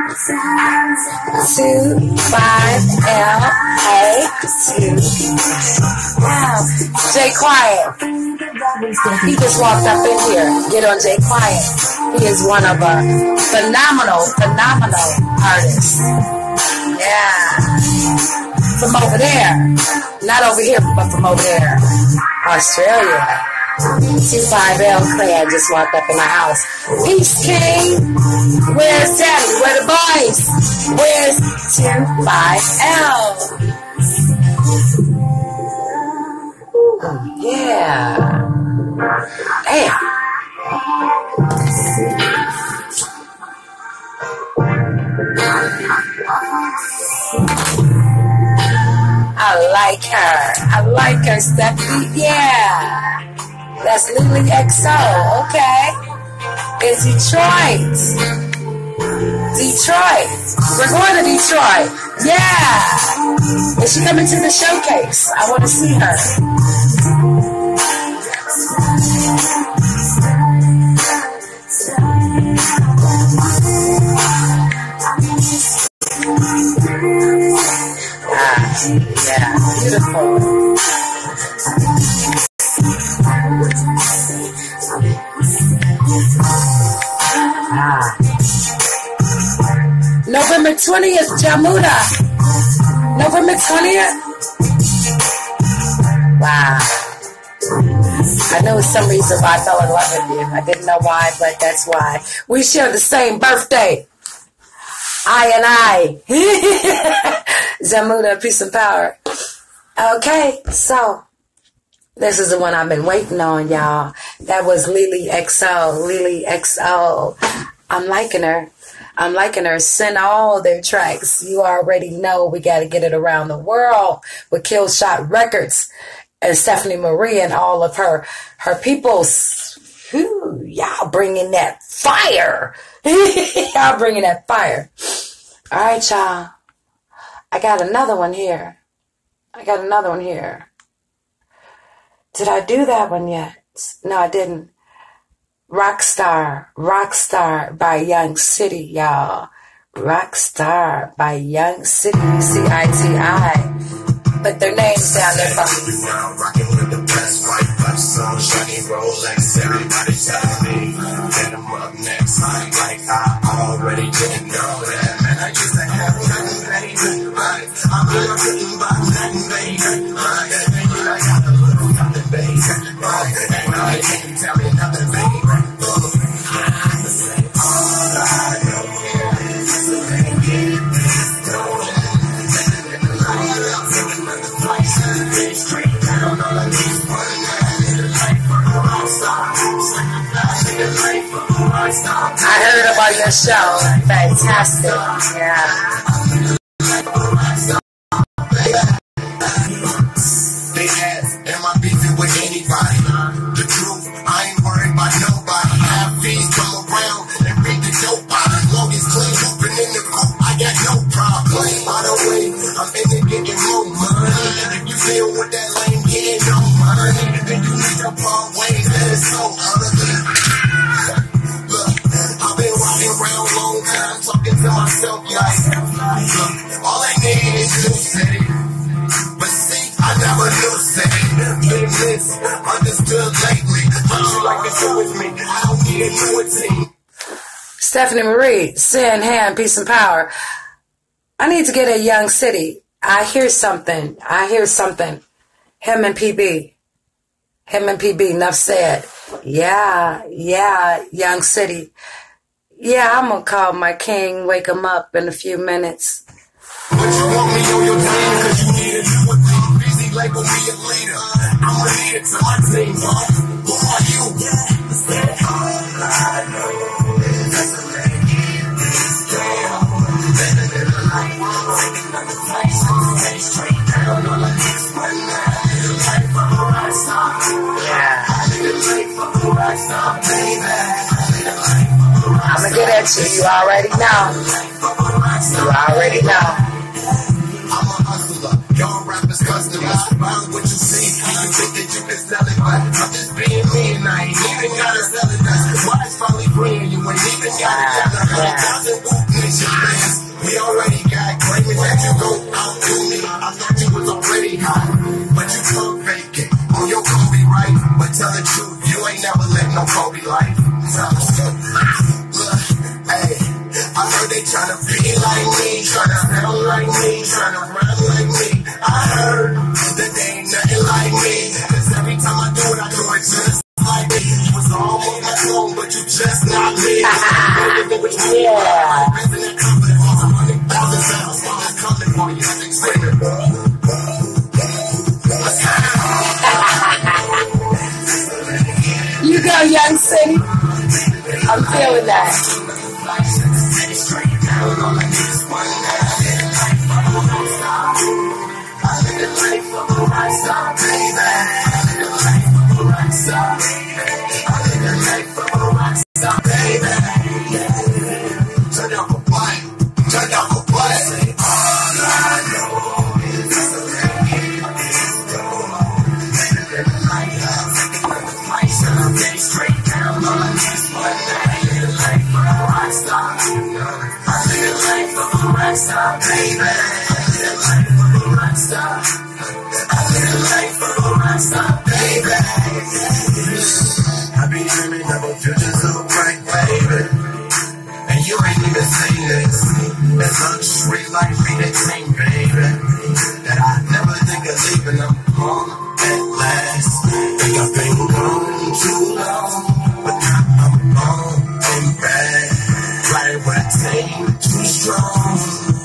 Two, five, L, A, two. Wow. Jay Quiet. He just walked up in here. Get on Jay Quiet. He is one of a phenomenal, phenomenal artists. Yeah. From over there. Not over here, but from over there. Australia. two five L Claire just walked up in my house. Peace, King. Where's Daddy? Where the boys? Where's two five L? Yeah. Damn. I like her. I like her, Stephanie. Yeah. That's Lily X O. Okay. It's Detroit. Detroit. We're going to Detroit. Yeah. Is she coming to the showcase? I want to see her. Ah, yeah. Beautiful. Ah. November twentieth, Jamuda. November twentieth. Wow. I know some reason why I fell in love with you. I didn't know why, but that's why. We share the same birthday. I and I. Jamuda, peace and power. Okay, so this is the one I've been waiting on, y'all. That was Lily X O. Lily X O. I'm liking her. I'm liking her. Send all their tracks. You already know we got to get it around the world with Killshot Records and Stephanie Marie and all of her her peoples. Whew, y'all bringing that fire. Y'all bringing that fire. All right, y'all. I got another one here. I got another one here. Did I do that one yet? No, I didn't. Rockstar, Rockstar by Young City, y'all. Rockstar by Young City, C I T I. Put their names down there for me. Rocking with the best white butt song, shiny Rolex. Everybody telling me, get them up next. Like I already didn't know that. Man, I used to have nothing, baby. Right? I'm not getting by nothing, baby. Right? And I got a little nothing, baby. Right? And I can't tell me nothing, baby. All I know is the baby. I heard about your show. Fantastic. Yeah. They ask, am I beefing with anybody? The truth, I ain't worried about nobody. Have fees come around and bring the dope out. As long as clean, open in the coop, I got no problem. By the way, I'm in it getting more money. If you feel with that lane, getting no money, then you need to part ways. That is so ugly. Look, I've been walking around a long time, talking to myself like, look, all I need is new city. But see, I never knew city. Been misunderstood lately. Don't you like to do with me? I don't need a new team. Stephanie Marie, Sin, Hand, Peace and Power. I need to get a Young City. I hear something. I hear something. Him and P B. Him and P B, enough said. Yeah, yeah, Young City. Yeah, I'm going to call my king, wake him up in a few minutes. But you want me on your team because you need a new team. Busy label me a leader. I'm a leader to my team, huh? Who are you? All I know is that's a lady. Damn. Better than a life. Taking another place. Stay straight down on the next one now. Life of a rock star. Yeah. I live a life of a rock star, baby. I'm going to get at you. You already know. You already know. I'm a hustler, y'all rappers customers. Buy what you see, and you think that you can sell it, but I'm just being me, and I ain't even gotta sell it. That's why it's finally freeing you, ain't even gotta gather a hundred thousand nation fans. We already got claiming that you go out to me. I thought you was already hot, but you come fake it. On your Kobe, right? But tell the truth, you ain't never lived no Kobe life. Look, hey. I heard they tryna be like me, tryna sound like me, tryna rap like me. I heard that they ain't nothing like me, cause every time I do it, I do it just like me. You was all on my phone, but you just not me. Yeah. You go, Young City. I'm feeling that. I live the life of a rock star, baby. I live the life of a rock star. home at last. Think I've been gone too long, but now I'm home and back. Right where I came too strong.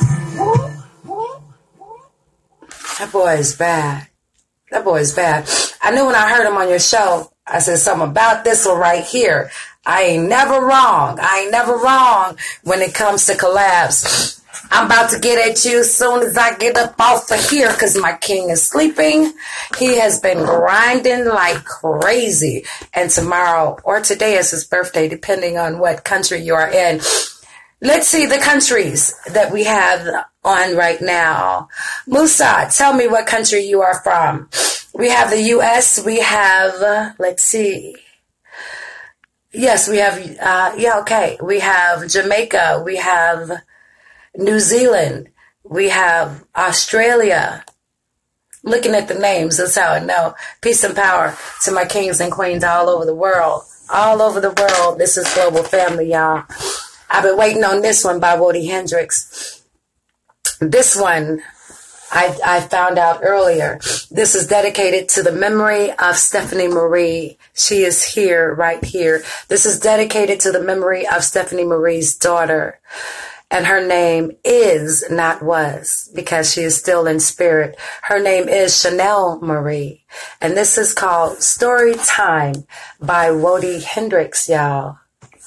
That boy is bad. That boy is bad. I knew when I heard him on your show, I said something about this one right here. I ain't never wrong. I ain't never wrong when it comes to collabs. I'm about to get at you as soon as I get up off of here because my king is sleeping. He has been grinding like crazy. And tomorrow or today is his birthday, depending on what country you are in. Let's see the countries that we have on right now. Musa, tell me what country you are from. We have the U S. We have, uh, let's see. Yes, we have, uh, yeah, okay. We have Jamaica. We have New Zealand. We have Australia. Looking at the names, that's how I know. Peace and power to my kings and queens all over the world. All over the world. This is Global Family, y'all. I've been waiting on this one by Woody Hendrix. This one I, I found out earlier. This is dedicated to the memory of Stephanie Marie. She is here, right here. This is dedicated to the memory of Stephanie Marie's daughter. And her name is, not was, because she is still in spirit. Her name is Chanel Marie. And this is called Story Time by Woody Hendrix, y'all.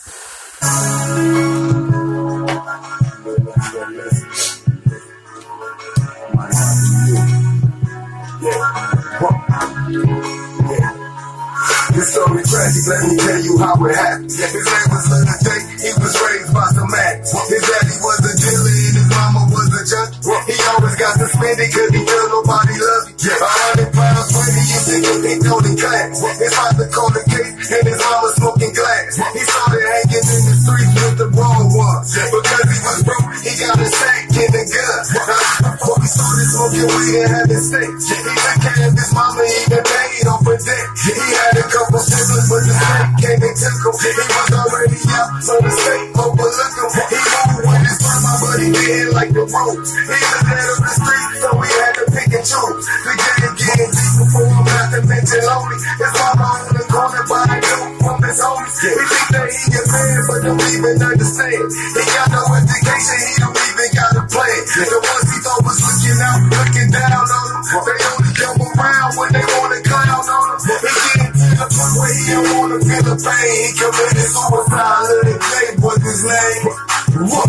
This story tragic, let me tell you how it happened. His name was Little J, he was raised by some act. His daddy was a dealer and his mama was a judge. He always got suspended cause he felt nobody loved him. A hundred pounds when he used to get picked on in class. His father called the case and his mama smoking glass. He started hanging in the streets with the wrong ones. Because he was broke, he got a sack and a gun. Before he started smoking weed and having sex, he took care of his mama, even paid off for debt. He had a couple siblings, but the state came and took him. He was already out, so the state overlooked him. He moved with his mama, but he didn't like the roads. He was dead on the street, so we had to pick and choose. The game getting deep before him, not to mention lonely. His mama on the corner buying dope from his homies. He think that he a man, but don't even understand. He got no education, he don't even got a plan. The ones he thought was looking out, looking down on him. They only come around when they want to clown on him. He getting to the point where he don't want to feel the pain. He committed suicide, Little J was his name. What?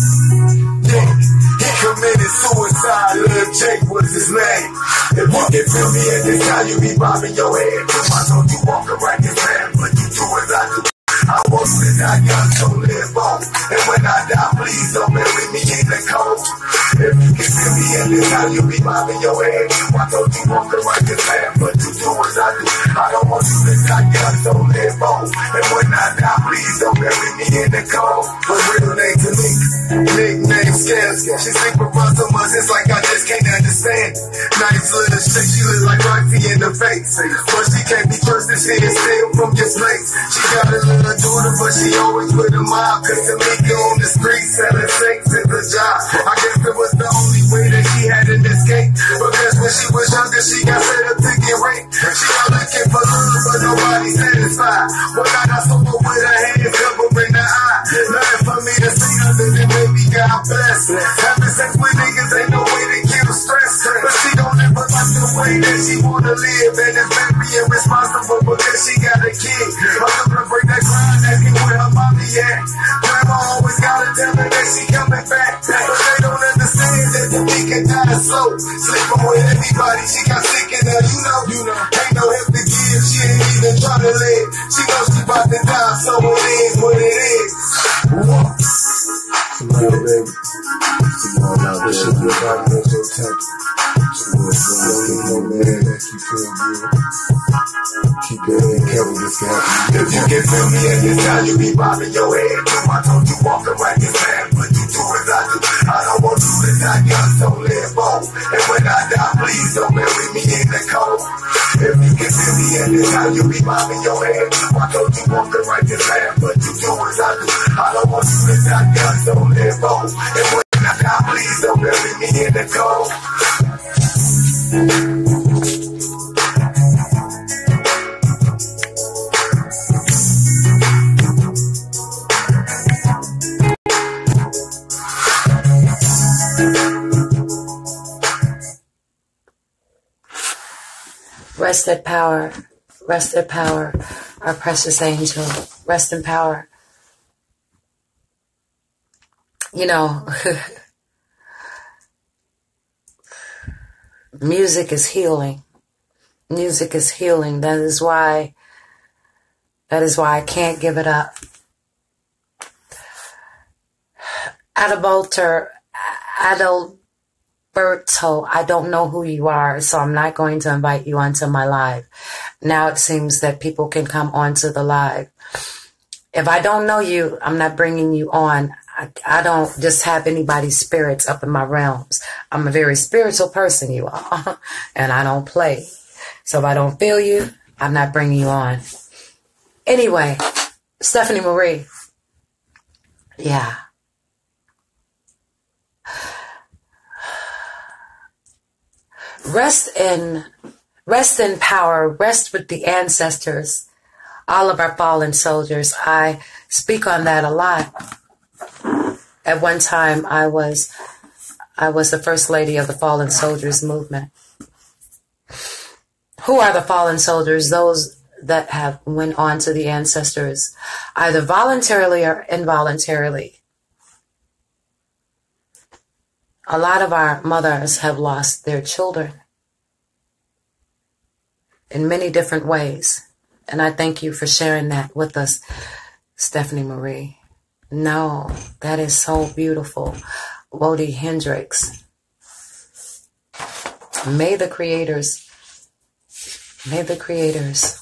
Yeah, he committed suicide, Little J was his name. If you can feel me at this time, you be bobbing your head. I told you walk around this man, but you do as I do. I want you to die young, so live on. And when I die, please don't bury me in the cold. If you can feel me in this time, you be bobbing your head. I told you walk around this man, but you do as I do. I don't want you to die young, so live on. And when I die, please don't bury me in the cold. Her real name to me, nickname Scales. She sleep around so much, it's like I just can't understand. Nice little shit, she look like Roxy in the face. But she can't be trusted, she is still from your place. She got a little daughter, but she always with a mob. Cause Tamika on the street selling sex is a job. I guess it was the only way that she had an escape. Because when she was younger, she got set up to get raped. She out looking for love, but nobody satisfied. One night I saw her with her hands covering her eye. Nothing for me to say other than maybe God bless. Having sex with niggas ain't no way to kill stress. But she don't ever like the way that she wanna live. And it's very irresponsible because she got a kid. I'm gonna break that grind, asking where her mommy at. Grandma always gotta tell her that she coming back. But they don't understand that the week can die slow. Sleeping with everybody, she got sick in her, you know, you know. Ain't no help to give, she ain't even try to live. She knows she about to die, so it is what it is. What? Come on, baby. Come on out there. This should be about mental attack. Keep your head careful, this can happen. If you can feel me at this time, you be bobbing your head. I told you walk around this man, but you do as I do. I don't want you to die young, so live on. And when I die, please don't bury me in the cold. If you can feel me at this time, you be bobbing your head. I told you walk around this man, but you do as I do. I don't want you to die young, so live on. And when I die, please don't bury me in the cold. Rest in power. Rest in power. Our precious angel. Rest in power. You know, music is healing. Music is healing. That is why, that is why I can't give it up. Adalberto, Adalberto, I don't know who you are, so I'm not going to invite you onto my live. Now it seems that people can come onto the live. If I don't know you, I'm not bringing you on. I, I don't just have anybody's spirits up in my realms. I'm a very spiritual person, you all, and I don't play. So if I don't feel you, I'm not bringing you on. Anyway, Stephanie Marie. Yeah. Rest in, rest in power, rest with the ancestors, all of our fallen soldiers. I speak on that a lot. At one time, I was, I was the first lady of the Fallen Soldiers movement. Who are the fallen soldiers? Those that have went on to the ancestors, either voluntarily or involuntarily. A lot of our mothers have lost their children in many different ways. And I thank you for sharing that with us, Stephanie Marie. No, that is so beautiful. Wody Hendricks. May the creators, may the creators.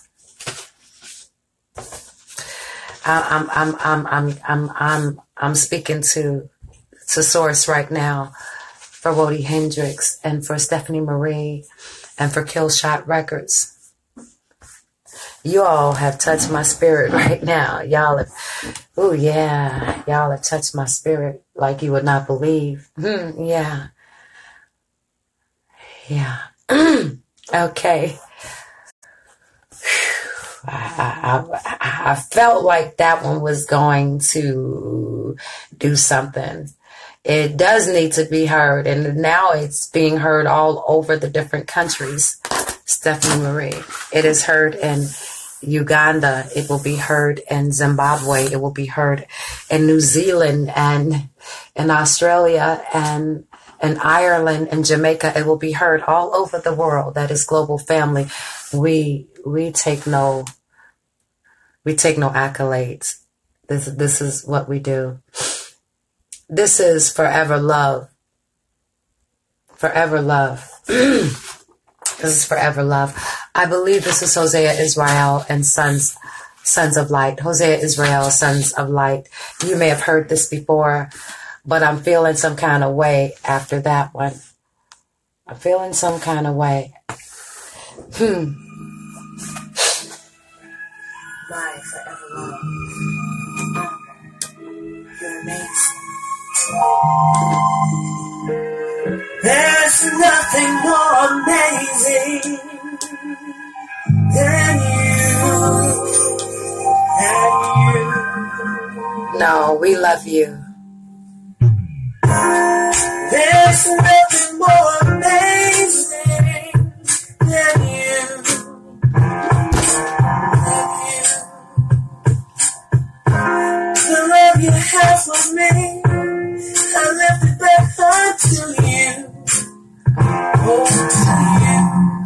I, I'm, I'm, I'm, I'm, I'm, I'm, I'm speaking to, to Source right now for Wody Hendricks and for Stephanie Marie and for Killshot Records. You all have touched my spirit right now. Y'all have, oh yeah, y'all have touched my spirit like you would not believe. Mm, yeah. Yeah. Okay. I, I, I felt like that one was going to do something. It does need to be heard, and now it's being heard all over the different countries. Stephanie Marie. It is heard in Uganda. It will be heard in Zimbabwe. It will be heard in New Zealand and in Australia and in Ireland and Jamaica. It will be heard all over the world. That is Global Family. We we take no we take no accolades. This this is what we do. This is forever love. Forever love. This is forever love. I believe this is Hosea Israel and Sons, Sons of Light. Hosea Israel, Sons of Light. You may have heard this before, but I'm feeling some kind of way after that one. I'm feeling some kind of way. Hmm. My forever love. You're amazing. There's nothing more amazing than you, than you. No, we love you. There's nothing more amazing than you, than you. The love you have for me, I left it back unto you. Oh, to you.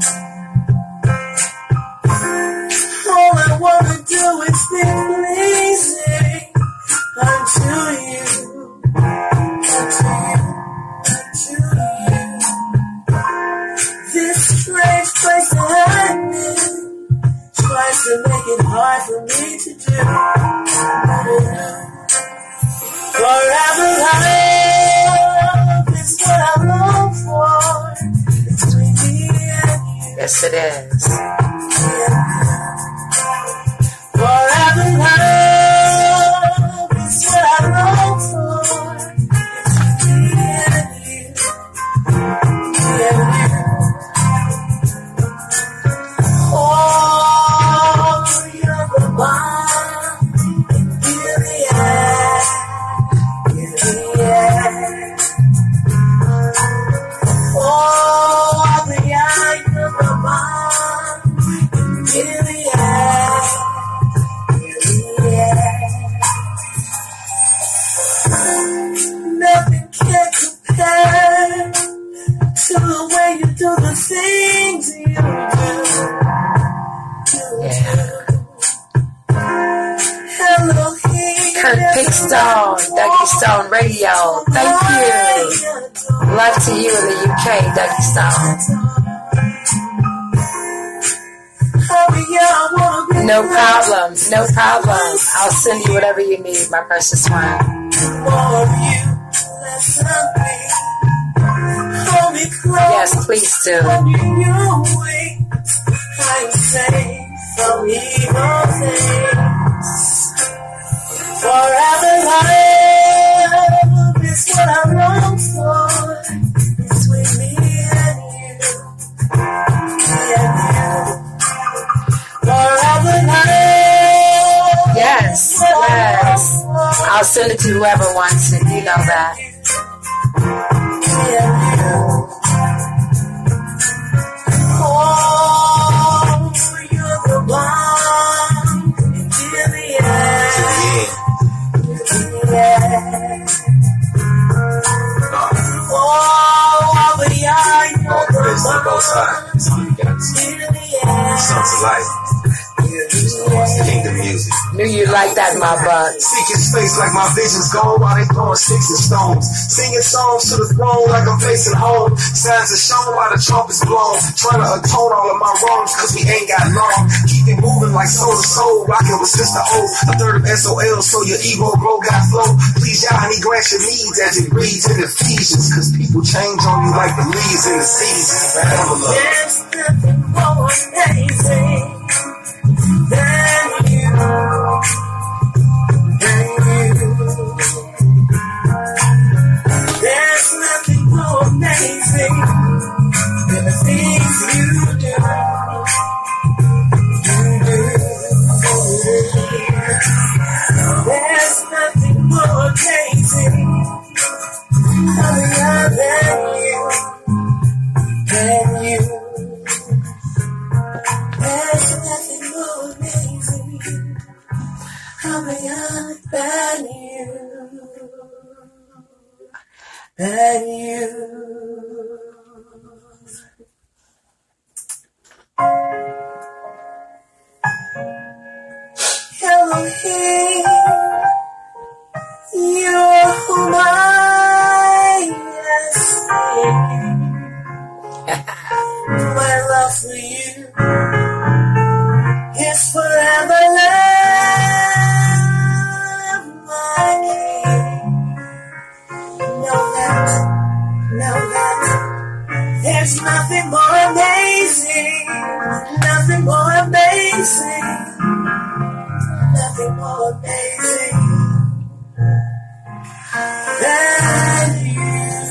All I wanna do is be pleasing unto you, unto you, unto you. This strange place that I'm in tries to make it hard for me to do. Forever love is what I long for between me and you. Yes, it is. Forever love is what I long for between me and you. Me and you. Oh, you're the one in Gilead. Yeah. Oh, the eye of the mind. Stone Radio. Thank you. Love to you in the U K, Dougie Stone. No problems, no problems. I'll send you whatever you need, my precious one. Yes, please do. Forever love is what I long for. It's with me and you, me and you. Forever love. Yes, yes. I'll send it to whoever wants it. You know that. Me and you. Oh, you're the one. Give me a yeah. Oh, but yeah, you're All praise to both sides. Sons of life. Kingdom music. Knew you like that, my buck. Seek his face like my vision's gone while they throwing sticks and stones. Singing songs to the throne like I'm facing home. Signs are shown while the trumpet's blown. Trying to atone all of my wrongs cause we ain't got long. Keep it moving like soul to soul. Rocking with Sister O. A third of S O L so your ego grow got flow. Please y'all, and he grants your needs as it reads in Ephesians. Cause people change on you like the leaves in the seasons. Forever love. There's nothing more amazing than you, than you. There's nothing more amazing than the things you do. You do. There's nothing more amazing other than you, than you. There's nothing more amazing than you, than you. Elohim, you're whom I esteem. My love for you is forever love, my king. Know that, know that there's nothing more amazing, nothing more amazing, nothing more amazing than you.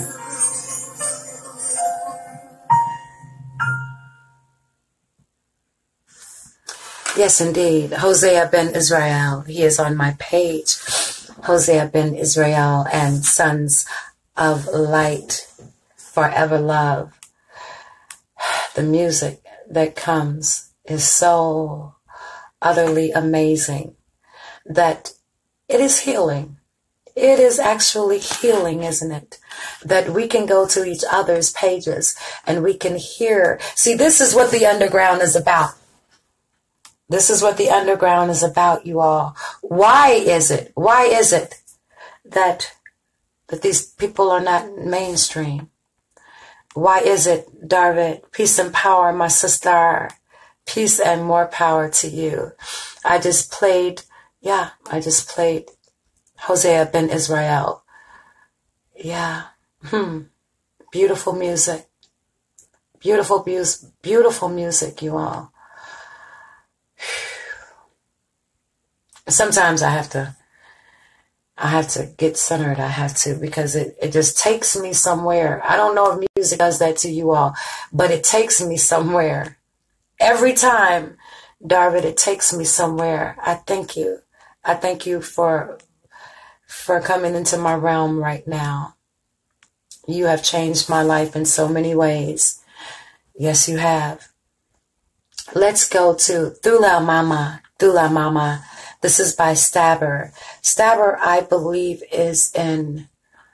Yes, indeed. Hosea Ben Israel. He is on my page. Hosea Ben Israel and Sons of Light. Forever Love. The music that comes is so utterly amazing that it is healing. It is actually healing, isn't it? That we can go to each other's pages and we can hear. See, this is what the underground is about. This is what the underground is about, you all. Why is it? Why is it that that these people are not mainstream? Why is it, Darvid? Peace and power, my sister. Peace and more power to you. I just played, yeah, I just played Hosea Ben Israel. Yeah. Hmm. Beautiful music. Beautiful music. Beautiful music, you all. Sometimes I have to, I have to get centered. I have to, because it, it just takes me somewhere. I don't know if music does that to you all, but it takes me somewhere. Every time, Darvid, it takes me somewhere. I thank you. I thank you for, for coming into my realm right now. You have changed my life in so many ways. Yes, you have. Let's go to Thula Mama. Thula Mama. This is by Stabber. Stabber, I believe, is in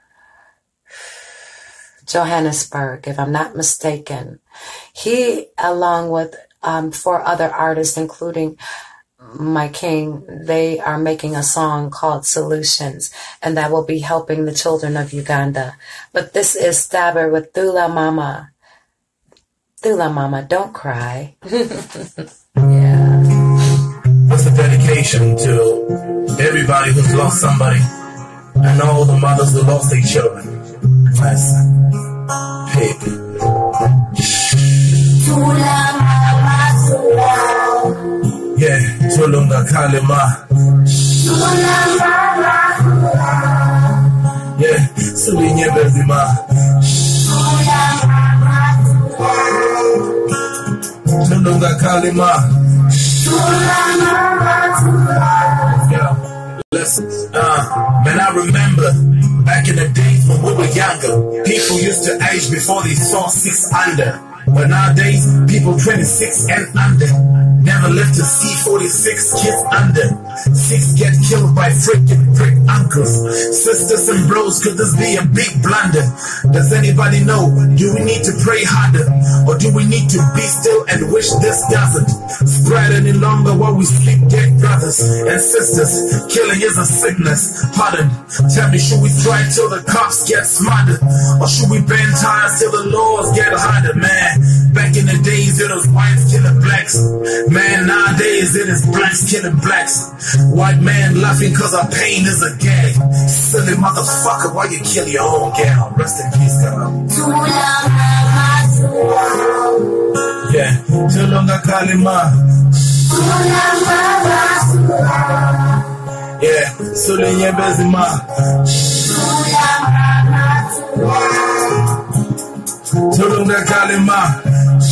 Johannesburg, if I'm not mistaken. He, along with um, four other artists, including my king, they are making a song called Solutions, and that will be helping the children of Uganda. But this is Stabber with Thula Mama. Thula Mama, don't cry. Yeah. What's the dedication to everybody who's lost somebody and all the mothers who lost their children? Nice. Hey. Thula Mama, Thula. Yeah, Tulunga Kalima. Thula Mama, Thula. Yeah, Sulinye Bezima. Thula Mama, Thula. Tulunga Kalima. Yeah. Listen, uh, man, I remember back in the days when we were younger, people used to age before they saw six under. But nowadays, people twenty-six and under never live to see forty-six kids under. Six get killed by freaking prick uncles. Sisters and bros, could this be a big blunder? Does anybody know? Do we need to pray harder? Or do we need to be still and wish this doesn't spread any longer while we sleep dead brothers and sisters? Killing is a sickness. Pardon. Tell me, should we strike till the cops get smarter? Or should we bend tires till the laws get harder, man? Back in the days, it was whites killing blacks. Man, nowadays, it is blacks killing blacks. White man laughing cause our pain is a gag. Silly motherfucker, why you kill your own gal? Rest in peace, girl. Yeah, Tulunga Kalima. Yeah, Sulinye Bezima. Tulunga Kalima.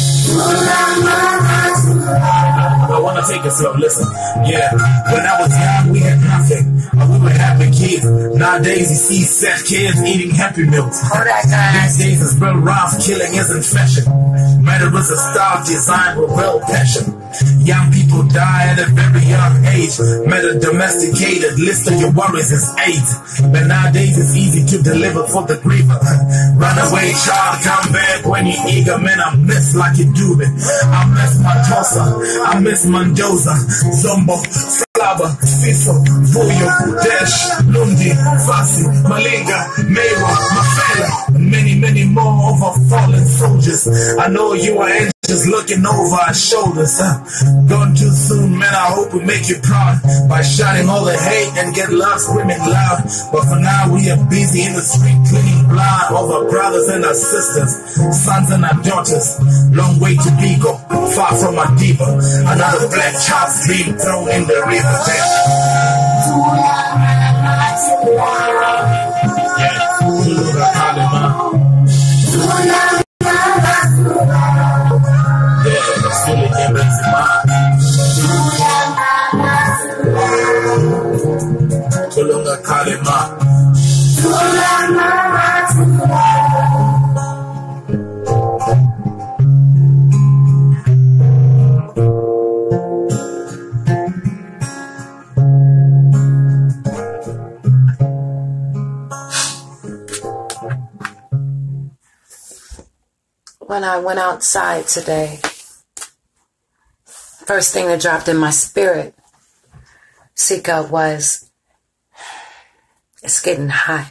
I wanna take it slow, listen. Yeah, when I was young, we had nothing. We were happy kids. Nowadays, you see sad kids eating Happy Meals. These days, it's real rough. Killing isn't fashion. Murder is a style designed with real passion. Young people die at a very young age. Murder domesticated. List of your worries is eight. But nowadays, it's easy to deliver for the griever. Runaway child, come back when you're eager. Man, I miss like you do it. I miss Matosa. I miss Mendoza. Zombo. Flava, Fiso, Vuyo, Dash, Lundi, Fasi, Malinga, Mewa, Mafela, and many, many more of our fallen soldiers. I know you are anxious looking over our shoulders. Huh? Gone too soon, man, I hope we make you proud by shouting all the hate and get love screaming loud. But for now, we are busy in the street cleaning blood of our brothers and our sisters, sons and our daughters. Long way to Bigo, far from our diva. Another black child's being thrown in the river. Yeah, Tulunga Kalima. Yeah, Sulinye Bezima. Tulunga Kalima. When I went outside today, first thing that dropped in my spirit, Sika, was it's getting hot.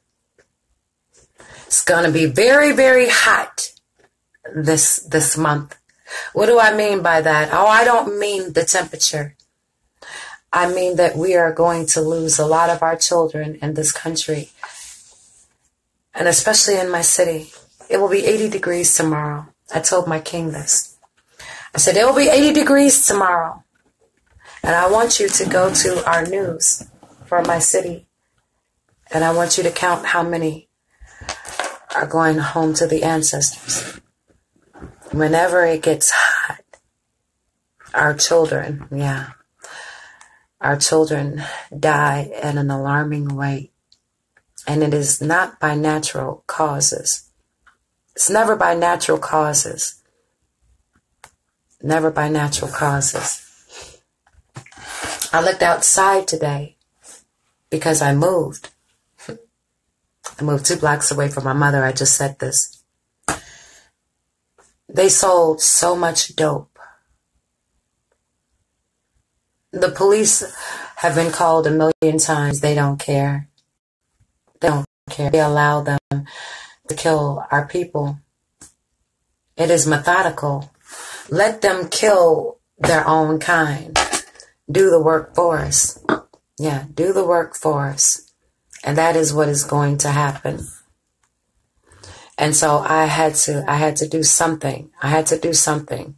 It's gonna be very, very hot this this month. What do I mean by that? Oh, I don't mean the temperature. I mean that we are going to lose a lot of our children in this country, and especially in my city. It will be eighty degrees tomorrow. I told my king this. I said, it will be eighty degrees tomorrow. And I want you to go to our news for my city. And I want you to count how many are going home to the ancestors. Whenever it gets hot, our children, yeah, our children die at an alarming rate. And it is not by natural causes. It's never by natural causes. Never by natural causes. I looked outside today because I moved. I moved two blocks away from my mother. I just said this. They sold so much dope. The police have been called a million times. They don't care. They don't care. They allow them to kill our people. It is methodical. Let them kill their own kind. Do the work for us. Yeah, do the work for us. And that is what is going to happen. And so I had to, I had to do something. I had to do something.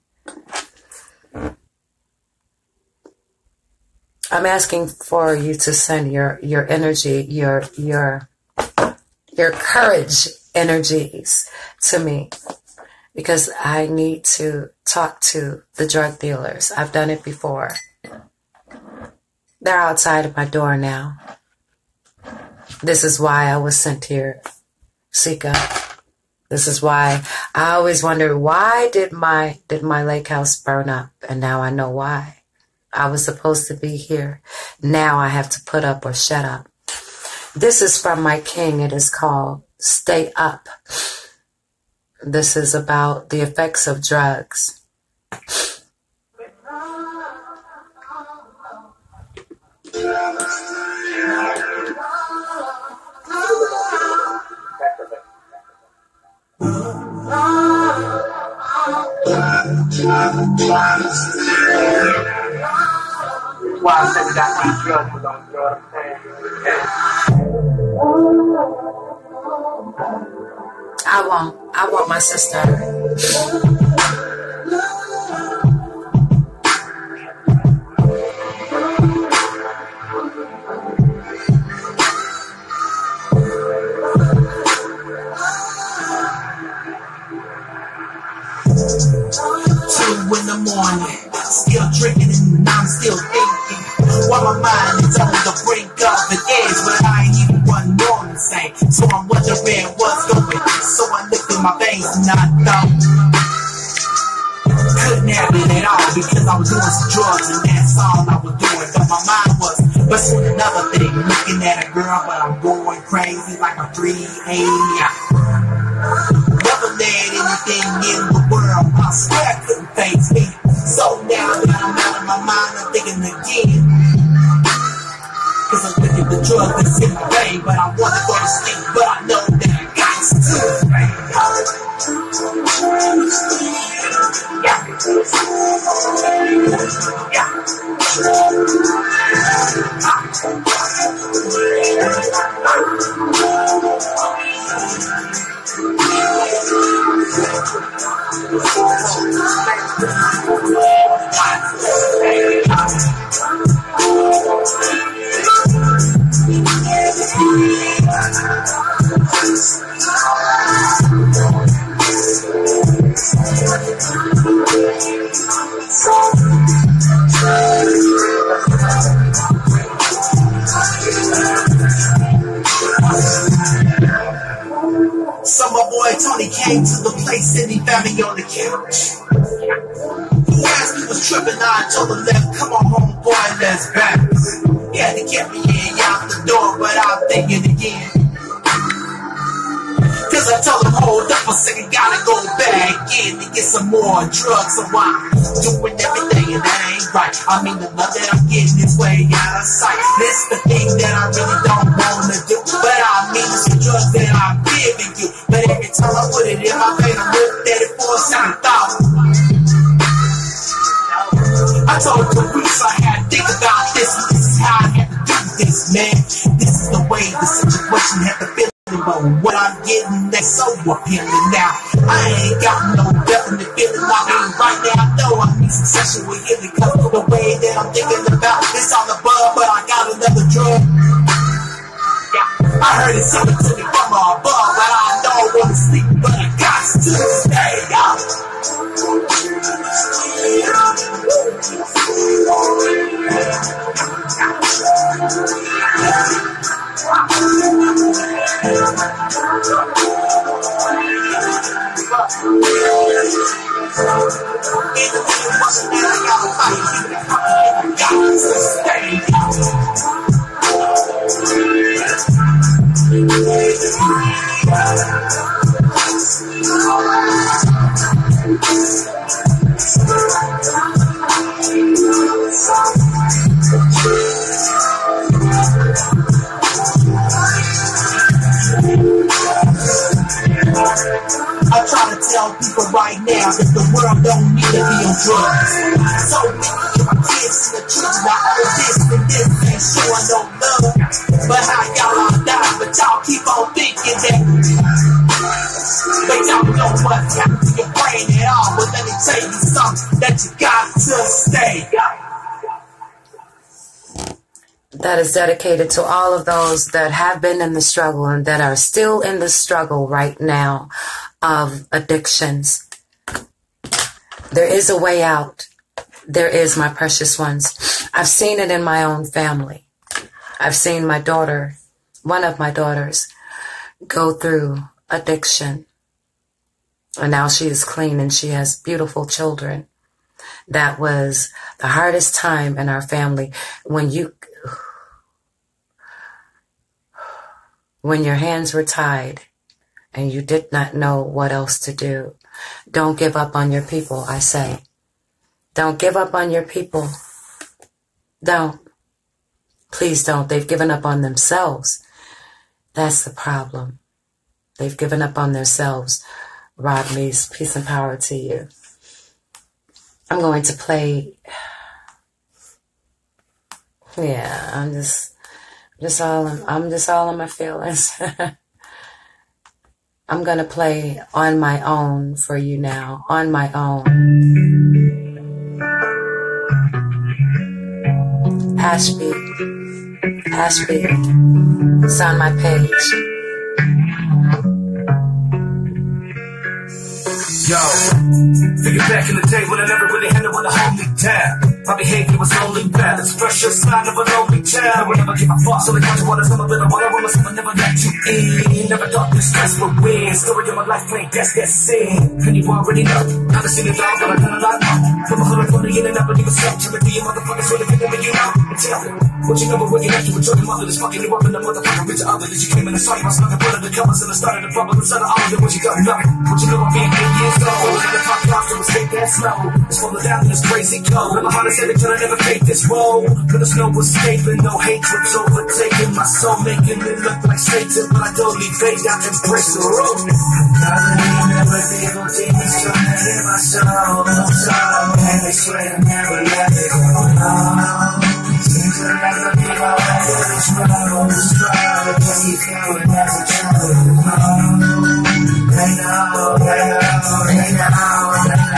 I'm asking for you to send your, your energy, your, your, your courage energies to me, because I need to talk to the drug dealers. I've done it before. They're outside of my door now. This is why I was sent here, Sika. This is why I always wondered, why did my, did my lake house burn up? And now I know why. I was supposed to be here. Now I have to put up or shut up. This is from my king. It is called Stay Up. This is about the effects of drugs. Why I said we got these drugs, you know what I'm saying? I won't. I want my sister. Two in the morning, still drinking and I'm still thinking. While my mind is on the brink of an edge, but I ain't even one more the same. So I'm wondering what's going on. So I looked in my veins and I thought couldn't have it at all, because I was doing some drugs and that's all I was doing. But my mind was pursuing another thing, looking at a girl, but I'm going crazy like I'm three a.m. Never let anything in the world, I swear I couldn't face me. So now that I'm out of my mind, I'm thinking again. Cause I look at the drug that's in my vein, but I wanna go to sleep, but I know that I got to. So my boy Tony came to the place and he found me on the couch. He asked me what's tripping, I told him that, come on home boy, let's bounce. He had to get me in, out the door, but I'm thinking again. Cause I told him, hold up a second, gotta go back in and get some more drugs. So I'm doing everything and that ain't right. I mean the love that I'm getting is way out of sight. This the thing that I really don't wanna do, but I mean it's the drugs that I'm giving you. But every time I put it in my vein, I looked at it for a second thought. I told Teresa I had to think about this, and this is how I had to do this, man. This is the way the situation had to feel. But what I'm getting, that's so appealing now. I ain't got no definite feeling. I mean, right now, I know I need some sexual healing. Cause the way that I'm thinking about it's all above, but I got another drug. Yeah, I heard it coming to me from above, but I don't want to sleep, but I got to stay up. Stay I try to tell people right now that the world don't need to be on drugs. So many of my kids see the truth, why all this and this ain't showing no love. But how y'all all die, but y'all keep on thinking that. But y'all know what's happening to your brain at all. But let me tell you something that you got to stay. That is dedicated to all of those that have been in the struggle and that are still in the struggle right now of addictions. There is a way out. There is, my precious ones. I've seen it in my own family. I've seen my daughter, one of my daughters, go through addiction. And now she is clean and she has beautiful children. That was the hardest time in our family when you... When your hands were tied and you did not know what else to do. Don't give up on your people, I say. Don't give up on your people. Don't. Please don't. They've given up on themselves. That's the problem. They've given up on themselves. Rod Meese, peace and power to you. I'm going to play. Yeah, I'm just... Just all in, I'm just all in my feelings. I'm going to play On My Own for you now. On My Own. Ashby. Ashby. It's on my page. Yo, figure back in the day when I never really handled with a homie tab. My behavior was only bad. It's pressure sign of a lonely child. I would never give a fuck. So they got you on some of it. I wanna roll myself, I never let you in. Never thought this stress would win. Story of my life playing guess that sin. And you already know. Never seen it all, but I done a lot more. From a hood of twenty in and I believe it's up. Timothy, you motherfuckers really think that you know. And tell me, what you know, but when you left you with your mother is fucking you up in the motherfucking bitch other. That you came in and saw you, I was looking for the covers and I started the bubble inside of all of it. What you got nothing. What you know, I'm being eight years old. And the fuck off to escape that snow. It's falling down in this crazy cold. And my heart is heavy till I never fade this role, but there's no escaping, no hatred's overtaking my soul, making it look like Satan, but I totally fade out and embrace the road. I never able demons trying to hit my soul, soul, and they swear to never let it go. Oh, seems like I could be all right in this road, this road, can you feel it as a child? Oh, they know, they know, they know, they know, they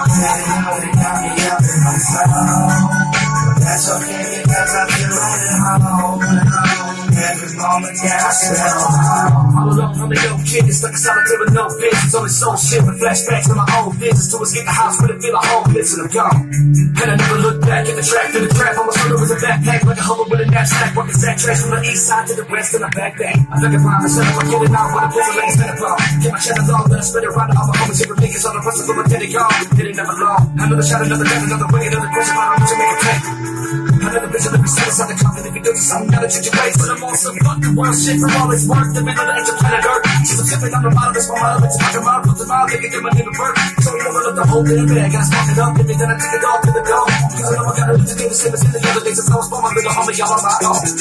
know, they got me up in my soul. That's okay because I feel right at home. Every moment that I spend home. All alone, I'm a young kid, it's like a solitaire with no business. Only soul shit with flashbacks to my own business. To escape the house where it feel like home, listen, I'm gone. And I never look back at the track to the trap. I was under with a backpack like a hobo with a knapsack. Walking sack tracks from the east side to the west and I back back. I think I find myself, I'm getting out with a pistol like a Santa Claus. Get my channel long, then I spread it around to all my homies. Secret niggas on the press of a Pentagon. It ain't never long. Another shot, another death, another way, another question. I don't to make a play. Another bitch, let me set aside the confidence. If you do something, gotta change your ways. But I'm on some fucking world shit from all its work. The middle of the edge of planet Earth. She's a flipping on the bottom, it's my mother. It's like a mile, put the mile, they can get my name and birth. So you never let the whole thing bag. Gotta spark it up, if it then I take it off to the go. Cause I know I gotta do to do the same as in the other days. It's always for my little homie, y'all on my own. Oh.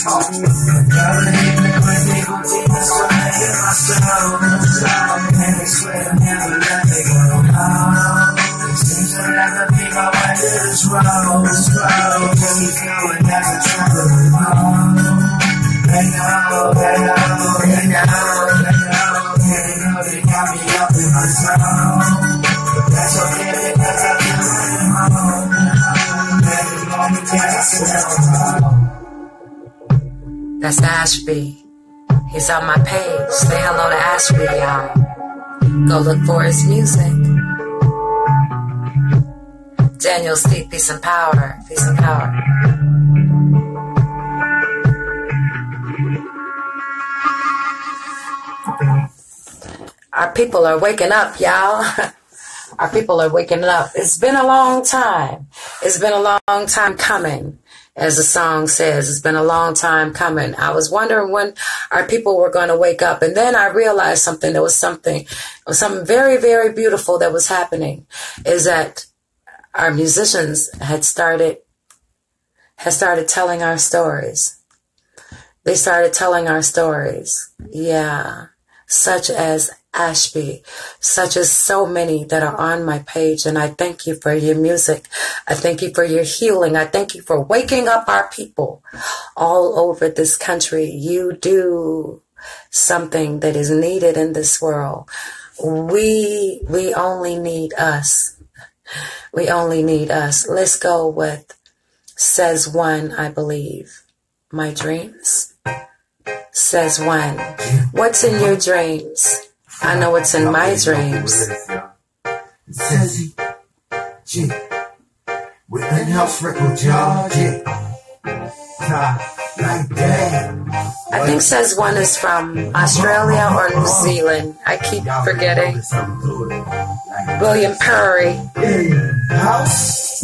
Gotta leave me with evil demons, so I hear my soul. And they swear to never let me go. Oh. Seems like I could be my way to this road, this road. Can you feel it as a trouble? Oh. They know, they know, they know, they know, they know, they got me up in my zone. That's okay because I feel right at home. Every moment that I spend home. That's Ashby. He's on my page. Say hello to Ashby, y'all. Go look for his music. Daniel Steve, peace and power. Peace and power. Our people are waking up, y'all. Our people are waking up. It's been a long time. It's been a long time coming. As the song says, it's been a long time coming. I was wondering when our people were going to wake up. And then I realized something. There was something, something very, very beautiful that was happening. Is that our musicians had started, had started telling our stories. They started telling our stories. Yeah. Such as Ashby, such as so many that are on my page. And I thank you for your music. I thank you for your healing. I thank you for waking up our people all over this country. You do something that is needed in this world. We, we only need us. We only need us. Let's go with Says One, I believe. My dreams. Says One. What's in your dreams? I know what's in my dreams. Says he, with an house record job, like that. I think Says One is from Australia or New Zealand. I keep forgetting. William Perry. House.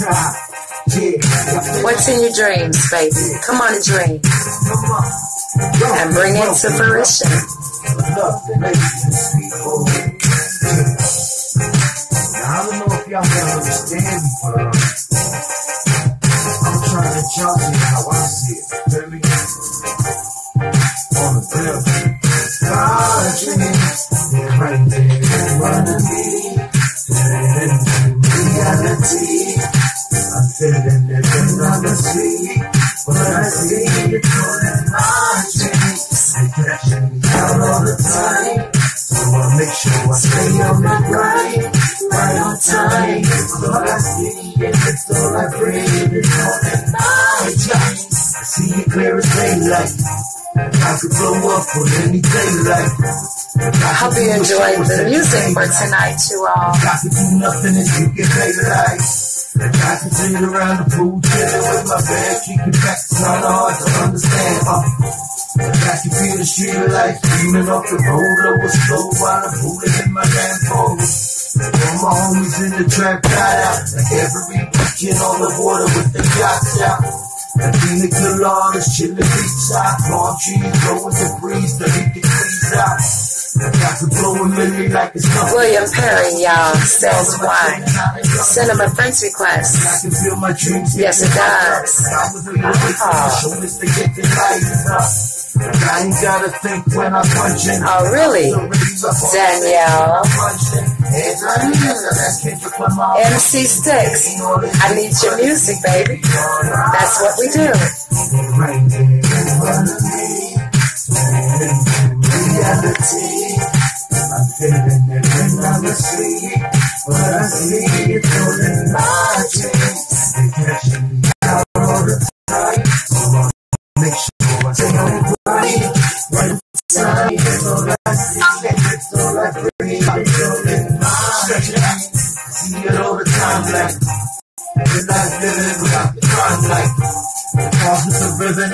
What's in your dreams, baby? Come on and dream. And bring it to fruition. I don't know if y'all can understand me, but uh, I'm trying to tell you how I see it. Feel me? On the bill. God, they're right there in front of me. Reality. I'm feeling it and I'm asleep. But I see it calling my dreams. They catching me out all the time. So I make sure I stay on my grind. Right on time. It's all I see and it's all I breathe. It's calling my dreams. I see it clear as daylight. I could blow up on any daylight. I hope you enjoyed the music for tonight, you all. I could do nothing if you get daylight. I can sit around the pool, chilling with my bag, kicking back, it's not hard to understand. Uh, I can feel the street lights beaming off the road, I was slow while I'm fooling in my Lambo. All my homies in the trap got out, like every weekend on the water with the yachts out. I think the Colorado's chilling beachside, palm trees blowing the breeze, the heat degrees out. William Perry, y'all, Says One. Send him a friend's request. Yes, it does. Oh, oh really? Danielle. Mm. M C Sticks. I need your music, baby. That's what we do. Reality. I'm feeling it when I'm asleep, but I see it calling my dreams. They catching me out all the time, so I make sure I stay on the grind. Right time, it's all I see, it's all I breathe. I'm feeling my dreams. I see it all the time, like when I'm living without the crime, like. Alright,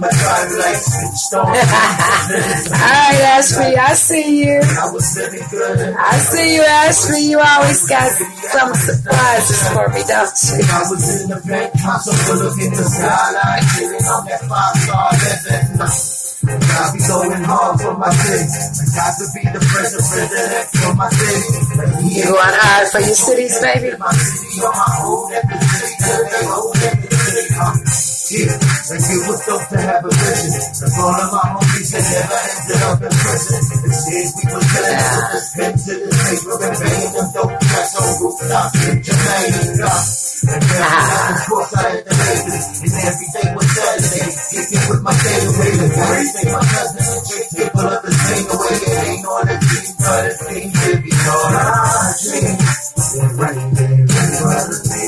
Ashby, I see you. I see you, Ashby. You always got some surprises for me, don't you? I was in the bank, console looking the skyline, chilling on that five-star living. I be going hard for my city. I got to be the president for my city. You going hard for your cities, baby? My city on my own at the city, till they own at the city. Yeah, like it was dope to have a vision. That's all of my homies that never ended up in prison. They said we was killing yeah. with this pen to the paper and banging them dope tracks on rooftops in Jamaica. And then of course I had the neighbors, and every day was Saturday. Kicking with my favorite everything my cousin and Jake they pull up and sing away. It ain't on the team, but it seems to be all our dreams. They're right there in front of me.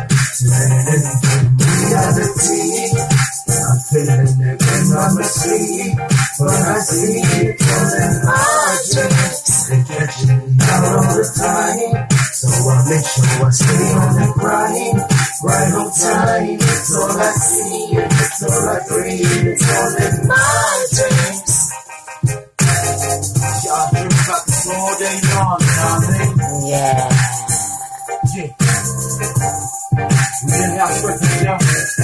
Reality. I'm feeling it when I'm asleep, but I see it calling my dreams. They catching me out all the time, so I make sure I stay on the grind. Right on time, it's all I see, and it's all I breathe. It's calling my dreams. Y'all dream about this all day long, you know what I mean? Yeah. Yeah. We didn't have to work it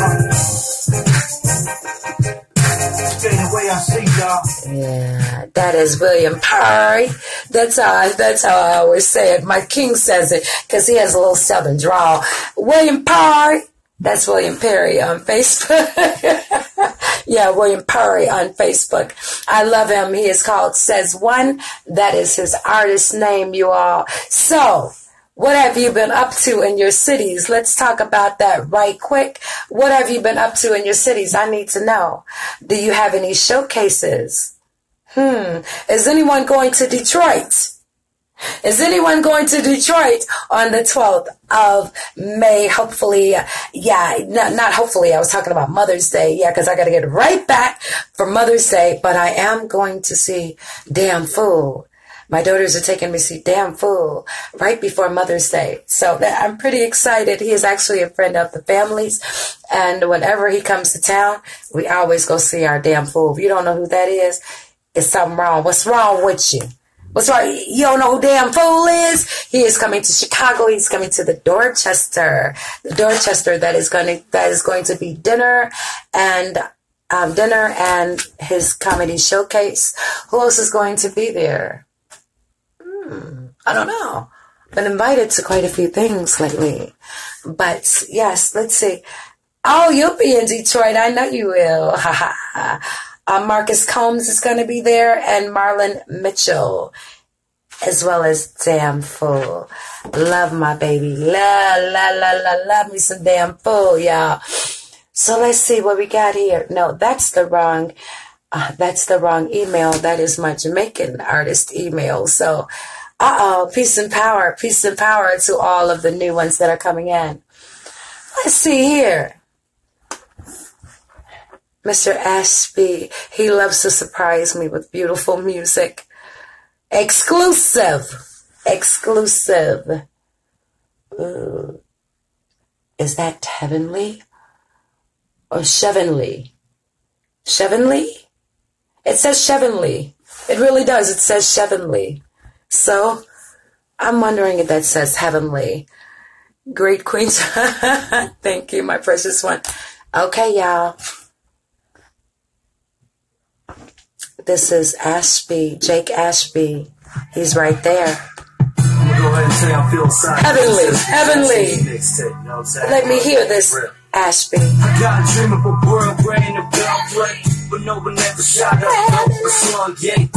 the way I see y'all. Yeah, that is William Perry. That's how I, that's how I always say it. My king says it because he has a little southern drawl. William Perry. That's William Perry on Facebook. Yeah, William Perry on Facebook. I love him. He is called Says One. That is his artist name, you all. So, what have you been up to in your cities? Let's talk about that right quick. What have you been up to in your cities? I need to know. Do you have any showcases? Hmm. Is anyone going to Detroit? Is anyone going to Detroit on the twelfth of May? Hopefully, yeah, not, not hopefully. I was talking about Mother's Day. Yeah, because I got to get right back for Mother's Day. But I am going to see Damn Fool. My daughters are taking me to see Damn Fool right before Mother's Day. So I'm pretty excited. He is actually a friend of the family's. And whenever he comes to town, we always go see our Damn Fool. If you don't know who that is, it's something wrong. What's wrong with you? What's wrong? You don't know who Damn Fool is? He is coming to Chicago. He's coming to the Dorchester. The Dorchester that is going to, that is going to be dinner and um, dinner and his comedy showcase. Who else is going to be there? Hmm, I don't know. Been invited to quite a few things lately. But yes, let's see. Oh, you'll be in Detroit. I know you will. Ha ha ha. Uh, Marcus Combs is going to be there, and Marlon Mitchell, as well as Damn Fool. Love my baby. La, la, la, la, love me some Damn Fool, y'all. So let's see what we got here. No, that's the wrong, uh, that's the wrong email. That is my Jamaican artist email. So, uh-oh, peace and power, peace and power to all of the new ones that are coming in. Let's see here. Mister Ashby, he loves to surprise me with beautiful music. Exclusive. Exclusive. Ooh. Is that heavenly? Or Sheavenly? Sheavenly? It says Sheavenly. It really does. It says Sheavenly. So, I'm wondering if that says heavenly. Great Queens. Thank you, my precious one. Okay, y'all. This is Ashby, Jake Ashby. He's right there. I'm gonna go ahead and say I feel sorry. Heavenly, heavenly. Mixtape, you know what I'm saying? Let me hear this, Ashby. I got a dream of a world where ain't a bell play, but no one ever shot up no slug gate. And you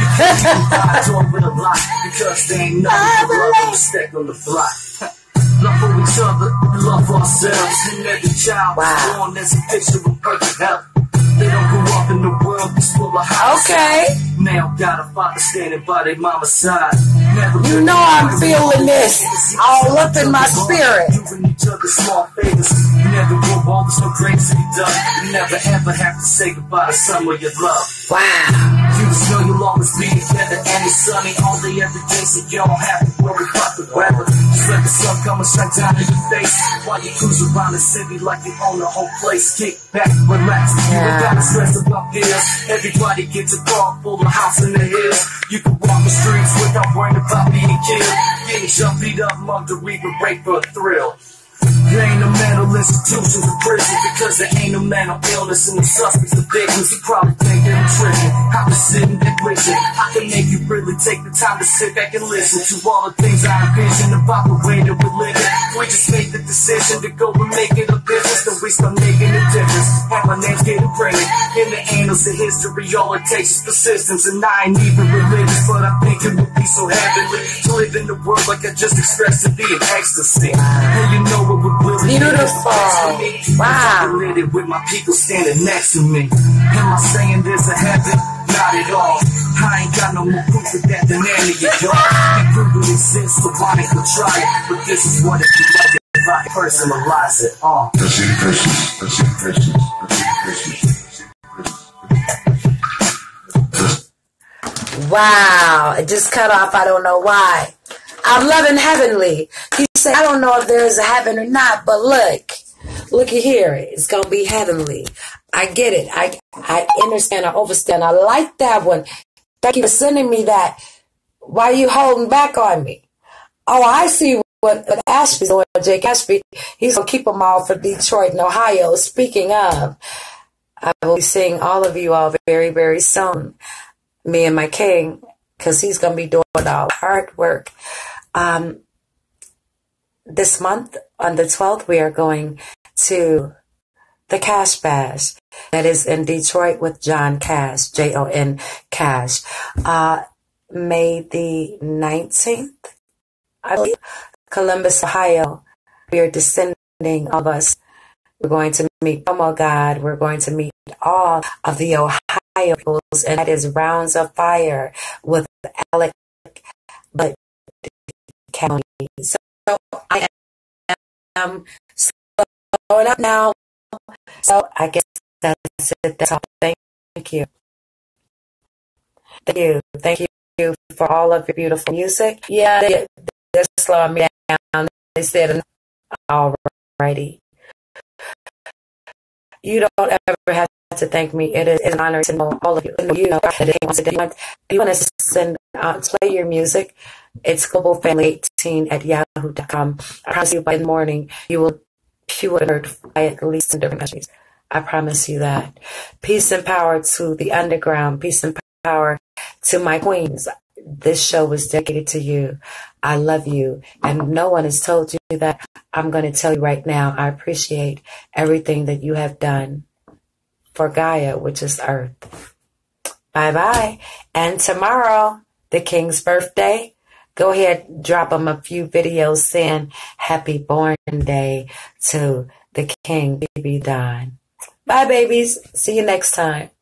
can't even with a lot because there ain't nothing but love and respect on the block. Love for each other, love for ourselves. And every child wow. born as a picture of perfect health. They don't grow up in the world that's full of house. Okay. Now got a father standing by their mama's side. Never you know I'm feeling this all up in my spirit. Doing each other small favors. You never grow old, there's no great city done. You never ever have to say goodbye to someone you love. Wow. You just know you'll always be together and it's sunny all day every day, so you don't have to worry about the weather. Just let the sun come and shine down in your face while you cruise around the city like you own the whole place. Kick back, relax. You ain't gotta stress about this. Everybody gets a car full of house in the hills. You can walk the streets without worrying about being killed. Getting jumped, beat up, mugged, or even raped for a thrill. There ain't no mental institutions in prison because there ain't no mental illness in the suspects, the victims. You probably think they're tripping. I'm just sitting there wishing I can make you really take the time to sit back and listen to all the things I envision about the way that we're living. We just made the decision to go and make it a business, then we start making a difference. And my name's getting printed in the annals of history. All it takes is persistence, and I ain't even religious, but I think it would be so heavenly to live in the world like I just expressed to be in ecstasy. And you know it would really beautiful. Wow. With my people standing next to me. Am I saying there's a heaven? Not at all. I ain't got no more proof of that than any of y'all. And proof it exists, so I ain't gonna try it. But this is what it be like if I personalize it. Uh. That's it, precious. That's it, precious. That's it, precious. Wow. It just cut off. I don't know why. I'm loving heavenly. He said, I don't know if there is a heaven or not, but look, looky here. It's going to be heavenly. I get it. I I understand. I understand. I like that one. Thank you for sending me that. Why are you holding back on me? Oh, I see what, what Ashby's doing. Jake Ashby, he's going to keep them all for Detroit and Ohio. Speaking of, I will be seeing all of you all very, very soon. Me and my king, because he's going to be doing all the hard work. Um, this month, on the twelfth, we are going to the Cash Bash. That is in Detroit with John Cash, J O N Cash. Uh, May the nineteenth, I believe, Columbus, Ohio. We are descending, all of us. We're going to meet Promo God. We're going to meet all of the Ohio peoples, and that is Rounds of Fire with Alec but County. So I am slowing up now. So I guess that's it. That's all. Thank you. Thank you. Thank you for all of your beautiful music. Yeah, they, they're slowing me down. They said, alrighty. You don't ever have to thank me. It is an honor to know all of you. You know, you want to send, uh, play your music, it's global family eighteen at yahoo dot com. I promise you by the morning, you will be heard by at least in different countries. I promise you that. Peace and power to the underground. Peace and power to my queens. This show was dedicated to you. I love you. And no one has told you that. I'm going to tell you right now, I appreciate everything that you have done for Gaia, which is Earth. Bye-bye. And tomorrow, the King's birthday. Go ahead, drop him a few videos saying happy born day to the King, baby Don. Bye, babies. See you next time.